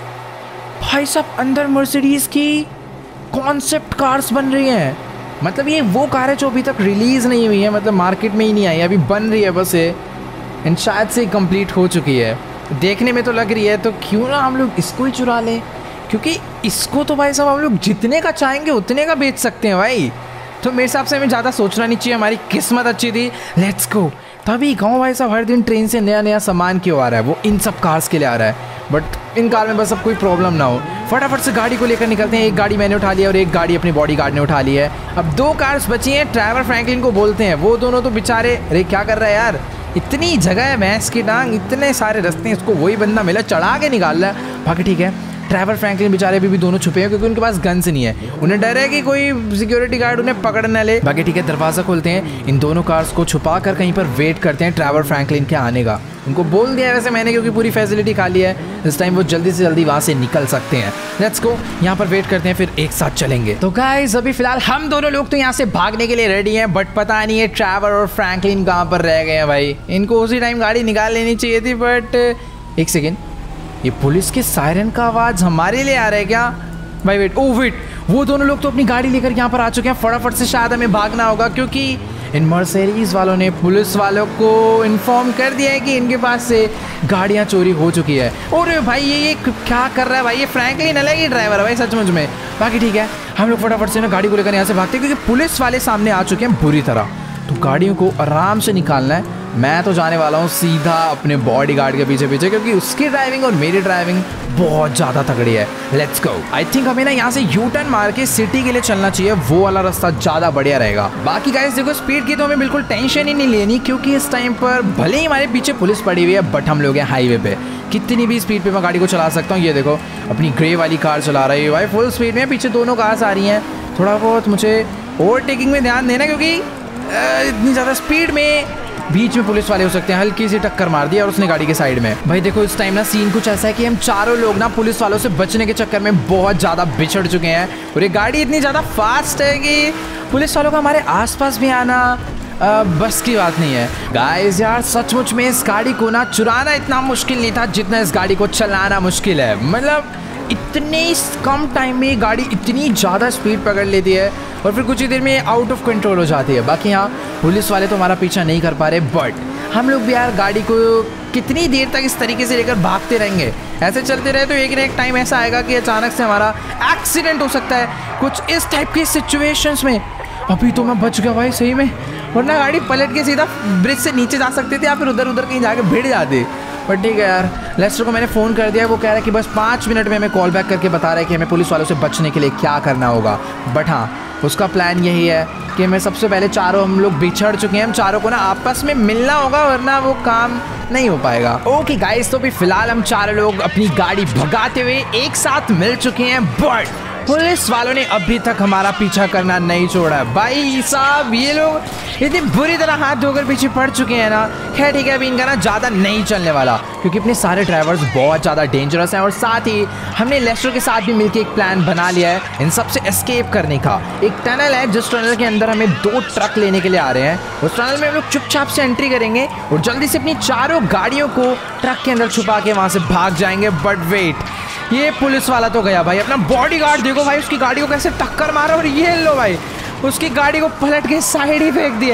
भाई साहब, अंदर मर्सिडीज़ की कॉन्सेप्ट कार्स बन रही हैं। मतलब ये वो कार है जो अभी तक रिलीज़ नहीं हुई है, मतलब मार्केट में ही नहीं आई, अभी बन रही है बस ये, एंड शायद से कंप्लीट हो चुकी है। देखने में तो लग रही है, तो क्यों ना हम लोग इसको ही चुरा लें, क्योंकि इसको तो भाई साहब हम लोग जितने का चाहेंगे उतने का बेच सकते हैं भाई। तो मेरे हिसाब से हमें ज़्यादा सोचना नहीं चाहिए, हमारी किस्मत अच्छी थी, लेट्स गो। तभी कहूँ भाई साहब, हर दिन ट्रेन से नया नया सामान क्यों आ रहा है, वो इन सब कार्स के लिए आ रहा है। बट इन कार में बस अब कोई प्रॉब्लम ना हो। फटाफट से गाड़ी को लेकर निकलते हैं। एक गाड़ी मैंने उठा लिया और एक गाड़ी अपनी बॉडीगार्ड ने उठा ली है। अब दो कार्स बची हैं, ट्रैवर फ्रैंकलिन को बोलते हैं। वो दोनों तो बेचारे, अरे क्या कर रहा है यार, इतनी जगह है, भैंस की टांग, इतने सारे रास्ते हैं, इसको वही बंदा मिला चढ़ा के निकाल रहा है। बाकी ठीक है, ट्रैवर फ्रैंकलिन बेचारे अभी भी दोनों छुपे हैं क्योंकि उनके पास गन्स नहीं है। उन्हें डर है कि कोई सिक्योरिटी गार्ड उन्हें पकड़ न ले। बाकी ठीक है, दरवाज़ा खोलते हैं, इन दोनों कार्स को छुपा कर कहीं पर वेट करते हैं ट्रैवर फ्रैंकलिन के आने का। उनको बोल दिया है वैसे मैंने, क्योंकि पूरी फैसिलिटी खा ली है, इस टाइम वो जल्दी से जल्दी वहाँ से निकल सकते हैं। लेट्स गो, यहाँ पर वेट करते हैं, फिर एक साथ चलेंगे। तो गाइस अभी फिलहाल हम दोनों लोग तो यहाँ से भागने के लिए रेडी हैं, बट पता नहीं है ट्रैवर और फ्रैंकलिन कहाँ पर रह गए हैं भाई। इनको उसी टाइम गाड़ी निकाल लेनी चाहिए थी, बट एक सेकेंड, ये पुलिस के सायरन का आवाज हमारे लिए आ रहा है क्या भाई? वेट, ओ वेट, वो दोनों लोग तो अपनी गाड़ी लेकर यहाँ पर आ चुके हैं। फटाफट से शायद हमें भागना होगा, क्योंकि इन मर्सिडीज वालों ने पुलिस वालों को इन्फॉर्म कर दिया है कि इनके पास से गाड़ियाँ चोरी हो चुकी है। और भाई ये ये क्या कर रहा है भाई? ये फ्रैंकलिन अलग ही ड्राइवर है भाई सचमुच में। बाकी ठीक है, हम लोग फटाफट से ना गाड़ी को लेकर यहाँ से भागते हैं, क्योंकि पुलिस वाले सामने आ चुके हैं बुरी तरह। तो गाड़ियों को आराम से निकालना है। मैं तो जाने वाला हूँ सीधा अपने बॉडीगार्ड के पीछे पीछे, क्योंकि उसकी ड्राइविंग और मेरी ड्राइविंग बहुत ज़्यादा तगड़ी है। Let's go. आई थिंक हमें ना यहाँ से यू टर्न मार के सिटी के लिए चलना चाहिए, वो वाला रास्ता ज़्यादा बढ़िया रहेगा। बाकी गाइस देखो, स्पीड की तो हमें बिल्कुल टेंशन ही नहीं लेनी, क्योंकि इस टाइम पर भले ही हमारे पीछे पुलिस पड़ी हुई है, बट हम लोग हैं हाईवे पे, कितनी भी स्पीड पे मैं गाड़ी को चला सकता हूँ। ये देखो, अपनी ग्रे वाली कार चला रही है भाई फुल स्पीड में, पीछे दोनों कार्स आ रही हैं। थोड़ा बहुत मुझे ओवरटेकिंग में ध्यान देना, क्योंकि इतनी ज़्यादा स्पीड में बीच में पुलिस वाले हो सकते हैं। हल्की सी टक्कर मार दिया और उसने गाड़ी के साइड में। भाई देखो, इस टाइम ना सीन कुछ ऐसा है कि हम चारों लोग ना पुलिस वालों से बचने के चक्कर में बहुत ज़्यादा बिछड़ चुके हैं, और ये गाड़ी इतनी ज़्यादा फास्ट है कि पुलिस वालों का हमारे आसपास भी आना आ, बस की बात नहीं है। गाइस यार सचमुच में इस गाड़ी को ना चुराना इतना मुश्किल नहीं था जितना इस गाड़ी को चलाना मुश्किल है। मतलब इतने कम टाइम में गाड़ी इतनी ज़्यादा स्पीड पकड़ लेती है और फिर कुछ ही देर में आउट ऑफ कंट्रोल हो जाती है। बाकी हाँ, पुलिस वाले तो हमारा पीछा नहीं कर पा रहे, बट हम लोग भी यार गाड़ी को कितनी देर तक इस तरीके से लेकर भागते रहेंगे? ऐसे चलते रहे तो एक ना एक टाइम ऐसा आएगा कि अचानक से हमारा एक्सीडेंट हो सकता है। कुछ इस टाइप की सिचुएशंस में अभी तो मैं बच गया भाई सही में, वरना गाड़ी पलट के सीधा ब्रिज से नीचे जा सकती थी या फिर उधर उधर कहीं जाके भिड़ जाती। पर ठीक है यार, लेस्टर को मैंने फ़ोन कर दिया, वो कह रहा है कि बस पाँच मिनट में हमें कॉल बैक करके बता रहा है कि हमें पुलिस वालों से बचने के लिए क्या करना होगा। बट हाँ, उसका प्लान यही है कि मैं सबसे पहले चारों हम लोग बिछड़ चुके हैं, हम चारों को ना आपस में मिलना होगा, वरना वो काम नहीं हो पाएगा। ओके गाइस, तो भी फिलहाल हम चारों लोग अपनी गाड़ी भगाते हुए एक साथ मिल चुके हैं, बट पुलिस वालों ने अभी तक हमारा पीछा करना नहीं छोड़ा है। भाई साहब, ये लोग इतनी बुरी तरह हाथ धोकर पीछे पड़ चुके हैं ना। खैर ठीक है, अभी इनका ना ज़्यादा नहीं चलने वाला, क्योंकि अपने सारे ड्राइवर्स बहुत ज़्यादा डेंजरस हैं, और साथ ही हमने लेस्टर के साथ भी मिलकर एक प्लान बना लिया है इन सबसे एस्केप करने का। एक टनल है, जिस टनल के अंदर हमें दो ट्रक लेने के लिए आ रहे हैं। उस टनल में हम लोग चुपचाप से एंट्री करेंगे और जल्दी से अपनी चारों गाड़ियों को ट्रक के अंदर छुपा के वहाँ से भाग जाएंगे। बट वेट, ये पुलिस वाला तो गया भाई। अपना बॉडीगार्ड देखो भाई, उसकी गाड़ी को कैसे टक्कर मारा, और ये लो भाई उसकी गाड़ी को पलट के साइड ही फेंक दिया है।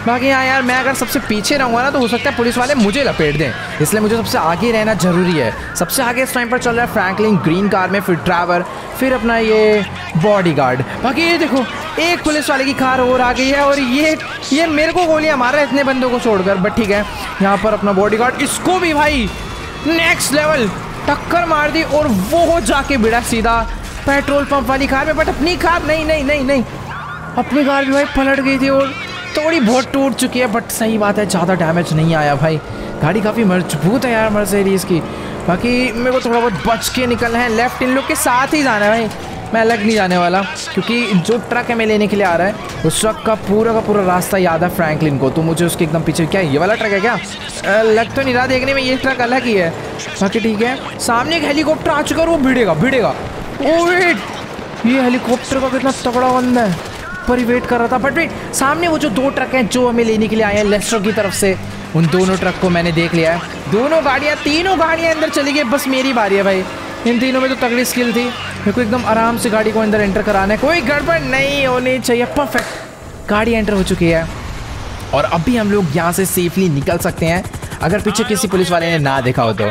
बाकी यहाँ यार मैं अगर सबसे पीछे रहूँगा ना तो हो सकता है पुलिस वाले मुझे लपेट दें, इसलिए मुझे सबसे आगे रहना जरूरी है। सबसे आगे इस टाइम पर चल रहा है फ्रैंकलिन ग्रीन कार में, फिर ट्रैवर, फिर अपना ये बॉडीगार्ड। बाकी ये देखो एक पुलिस वाले की कार और आ गई है और ये ये मेरे को गोलियां मार रहा है इतने बंदों को छोड़कर, बट ठीक है। यहाँ पर अपना बॉडीगार्ड, इसको भी भाई नेक्स्ट लेवल टक्कर मार दी और वो जाके भिड़ा सीधा पेट्रोल पंप वाली कार में। बट अपनी कार नहीं नहीं नहीं नहीं अपनी कार भी भाई पलट गई थी और थोड़ी बहुत टूट चुकी है, बट सही बात है ज़्यादा डैमेज नहीं आया भाई। गाड़ी काफ़ी मजबूत है यार मर्सिडीज़ की। बाकी मेरे को थोड़ा बहुत बच के निकलना है, लेफ्ट इन लोग के साथ ही जाना है भाई, मैं अलग नहीं जाने वाला, क्योंकि जो ट्रक है मैं लेने के लिए आ रहा है उस ट्रक का पूरा का पूरा रास्ता याद है फ्रैंकलिन को, तो मुझे उसके एकदम पीछे। क्या ये वाला ट्रक है क्या? आ, लग तो नहीं रहा देखने में, ये ट्रक अलग ही है। बाकी ठीक है, सामने एक हेलीकॉप्टर आ चुका है, वो भिड़ेगा भिड़ेगा। ओ वेट, ये हेलीकॉप्टर का कितना तगड़ा बंदा है, पर ही वेट कर रहा था। बट वेट, सामने वो जो दो ट्रक हैं जो हमें लेने के लिए आए हैं लेस्टर की तरफ से, उन दोनों ट्रक को मैंने देख लिया है। दोनों गाड़ियाँ, तीनों गाड़ियाँ अंदर चली गई, बस मेरी बारी है भाई। इन तीनों में तो तगड़ी स्किल थी, मेरे को एकदम आराम से गाड़ी को अंदर एंटर कराना है, कोई गड़बड़ नहीं होनी चाहिए। परफेक्ट, गाड़ी एंटर हो चुकी है और अभी हम लोग यहाँ से सेफली निकल सकते हैं, अगर पीछे किसी पुलिस वाले ने ना देखा हो तो।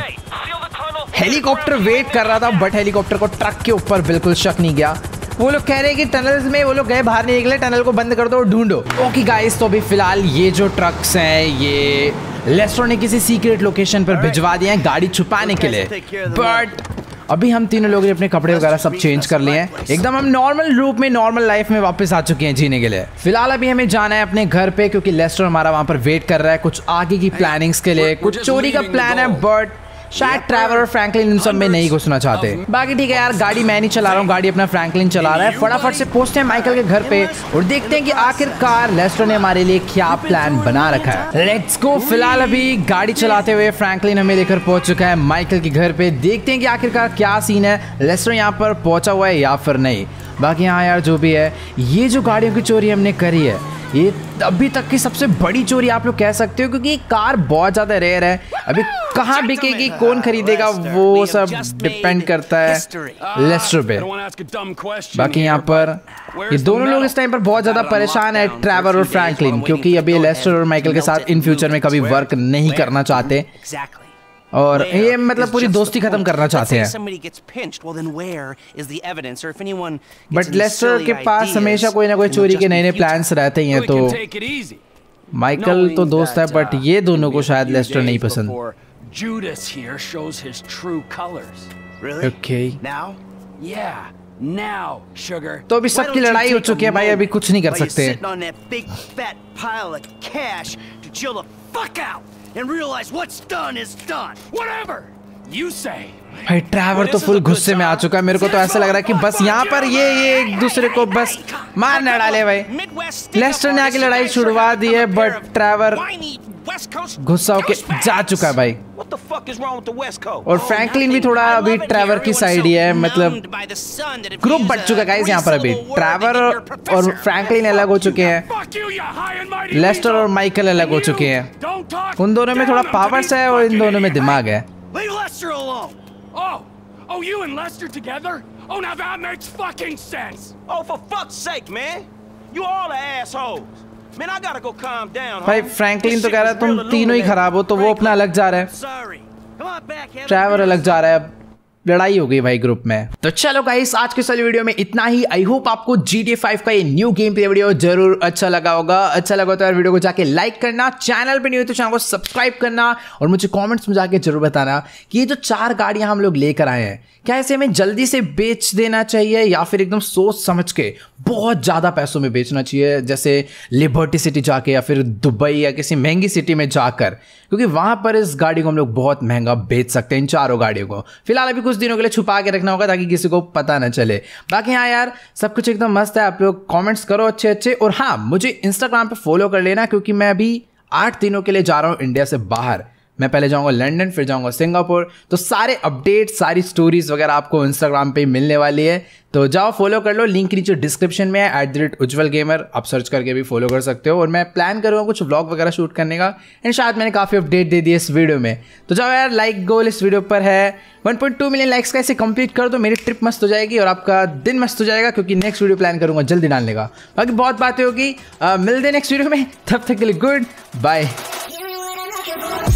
हेलीकॉप्टर वेट कर रहा था, बट हेलीकॉप्टर को ट्रक के ऊपर बिल्कुल शक नहीं गया। वो लोग कह रहे हैं कि टनल्स में वो लोग गए, बाहर नहीं निकले, टनल को बंद कर दो और ढूंढो। ओके गाइस, तो अभी फिलहाल ये जो ट्रक्स हैं ये लेस्टर ने किसी सीक्रेट लोकेशन पर भिजवा दिए हैं गाड़ी छुपाने के लिए। बट अभी हम तीनों लोग ने अपने कपड़े वगैरह सब चेंज कर लिए हैं, एकदम हम नॉर्मल रूप में नॉर्मल लाइफ में वापस आ चुके हैं जीने के लिए। फिलहाल अभी हमें जाना है अपने घर पे, क्योंकि लेस्टर हमारा वहां पर वेट कर रहा है कुछ आगे की प्लानिंग्स के लिए। कुछ चोरी का प्लान है, बट शायद ट्रैवर और फ्रैंकलिन इन सब में नहीं घुसना चाहते। बाकी ठीक है यार, गाड़ी मैं नहीं चला रहा हूँ, गाड़ी अपना फ्रैंकलिन चला रहा है। फटाफट से पहुंचते हैं माइकल के घर पे और देखते हैं कि आखिरकार लेस्टर ने हमारे लिए क्या प्लान बना रखा है। Let's go. फिलहाल अभी गाड़ी चलाते हुए फ्रैंकलिन हमें लेकर पहुंच चुका है माइकल के घर पे। देखते हैं कि आखिरकार क्या सीन है, लेस्टर यहाँ पर पहुंचा हुआ है या फिर नहीं। बाकी हाँ यार, जो भी है, ये जो गाड़ियों की चोरी हमने करी है ये अभी तक की सबसे बड़ी चोरी आप लोग कह सकते हो, क्योंकि कार बहुत ज़्यादा रेयर है। अभी कहाँ बिकेगी, कौन खरीदेगा, वो सब डिपेंड करता है लेस्टर पे। बाकी यहाँ पर ये दोनों लोग इस टाइम पर बहुत ज़्यादा परेशान है, ट्रैवर और फ्रैंकलिन, क्योंकि अभी लेस्टर और माइकल के साथ इन फ्यूचर में कभी वर्क नहीं करना चाहते और ये मतलब पूरी दोस्ती खत्म करना चाहते हैं। बट लेस्टर के पास हमेशा कोई ना कोई चोरी के नए नए प्लान्स रहते ही हैं, तो माइकल तो दोस्त है, बट ये दोनों को शायद लेस्टर नहीं पसंद। ओके, तो अभी सबकी लड़ाई हो चुकी है भाई, अभी कुछ नहीं कर सकते। And realize what's done is done. Whatever you say. भाई ट्रैवर तो फुल गुस्से में आ चुका है, मेरे को तो ऐसा लग रहा है कि बस यहाँ पर ये ये एक दूसरे को बस मार न डाले भाई। लेस्टर ने आके लड़ाई छुड़वा दी है, बट ट्रैवर गुस्सा होके जा चुका है भाई। और फ्रैंकलिन भी थोड़ा अभी ट्रैवर की साइड ही है, मतलब ग्रुप बट चुका है गाइस यहाँ पर। अभी ट्रैवर और फ्रैंकलिन अलग हो चुके हैं, लेस्टर और माइकल अलग हो चुके हैं। उन दोनों में थोड़ा पावर्स है और इन दोनों में दिमाग है। भाई फ्रैंकलिन तो कह रहा है तुम तीनों ही खराब हो, तो वो अपना अलग जा रहा है, ट्रैवर अलग जा रहा है। लड़ाई हो गई भाई ग्रुप में। तो चलो गाइस, आज के सारे वीडियो में इतना ही। आई होप आपको जी टी ए फाइव का ये न्यू गेम प्ले वीडियो जरूर अच्छा लगा होगा। अच्छा लगा तो यार वीडियो को जाके लाइक करना, चैनल पे नहीं हो तो चैनल को सब्सक्राइब करना और मुझे कमेंट्स में जाके जरूर बताना कि ये जो चार गाड़ियां हम लोग लेकर आए हैं, क्या इसे हमें जल्दी से बेच देना चाहिए या फिर एकदम सोच समझ के बहुत ज़्यादा पैसों में बेचना चाहिए, जैसे लिबर्टी सिटी जाके या फिर दुबई या किसी महंगी सिटी में जाकर, क्योंकि वहाँ पर इस गाड़ी को हम लोग बहुत महंगा बेच सकते हैं, इन चारों गाड़ियों को। फिलहाल अभी कुछ दिनों के लिए छुपा के रखना होगा ताकि किसी को पता ना चले। बाकी हाँ यार, सब कुछ एकदम मस्त है, आप लोग कमेंट्स करो अच्छे अच्छे। और हाँ, मुझे इंस्टाग्राम पे फॉलो कर लेना, क्योंकि मैं अभी आठ दिनों के लिए जा रहा हूँ इंडिया से बाहर। मैं पहले जाऊंगा लंदन, फिर जाऊंगा सिंगापुर। तो सारे अपडेट, सारी स्टोरीज वगैरह आपको इंस्टाग्राम पे मिलने वाली है, तो जाओ फॉलो कर लो। लिंक नीचे डिस्क्रिप्शन में है, at the rate Ujjwal gamer, आप सर्च करके भी फॉलो कर सकते हो। और मैं प्लान करूँगा कुछ व्लॉग वगैरह शूट करने का, एंड शायद मैंने काफ़ी अपडेट दे दिए इस वीडियो में। तो जाओ यार, लाइक गोल इस वीडियो पर है one point two million likes का, ऐसे कंप्लीट कर दो, मेरी ट्रिप मस्त हो जाएगी और आपका दिन मस्त हो जाएगा, क्योंकि नेक्स्ट वीडियो प्लान करूँगा जल्दी डालने का। बाकी बहुत बातें होगी, मिलते हैं नेक्स्ट वीडियो में, तब तक के लिए गुड बाय।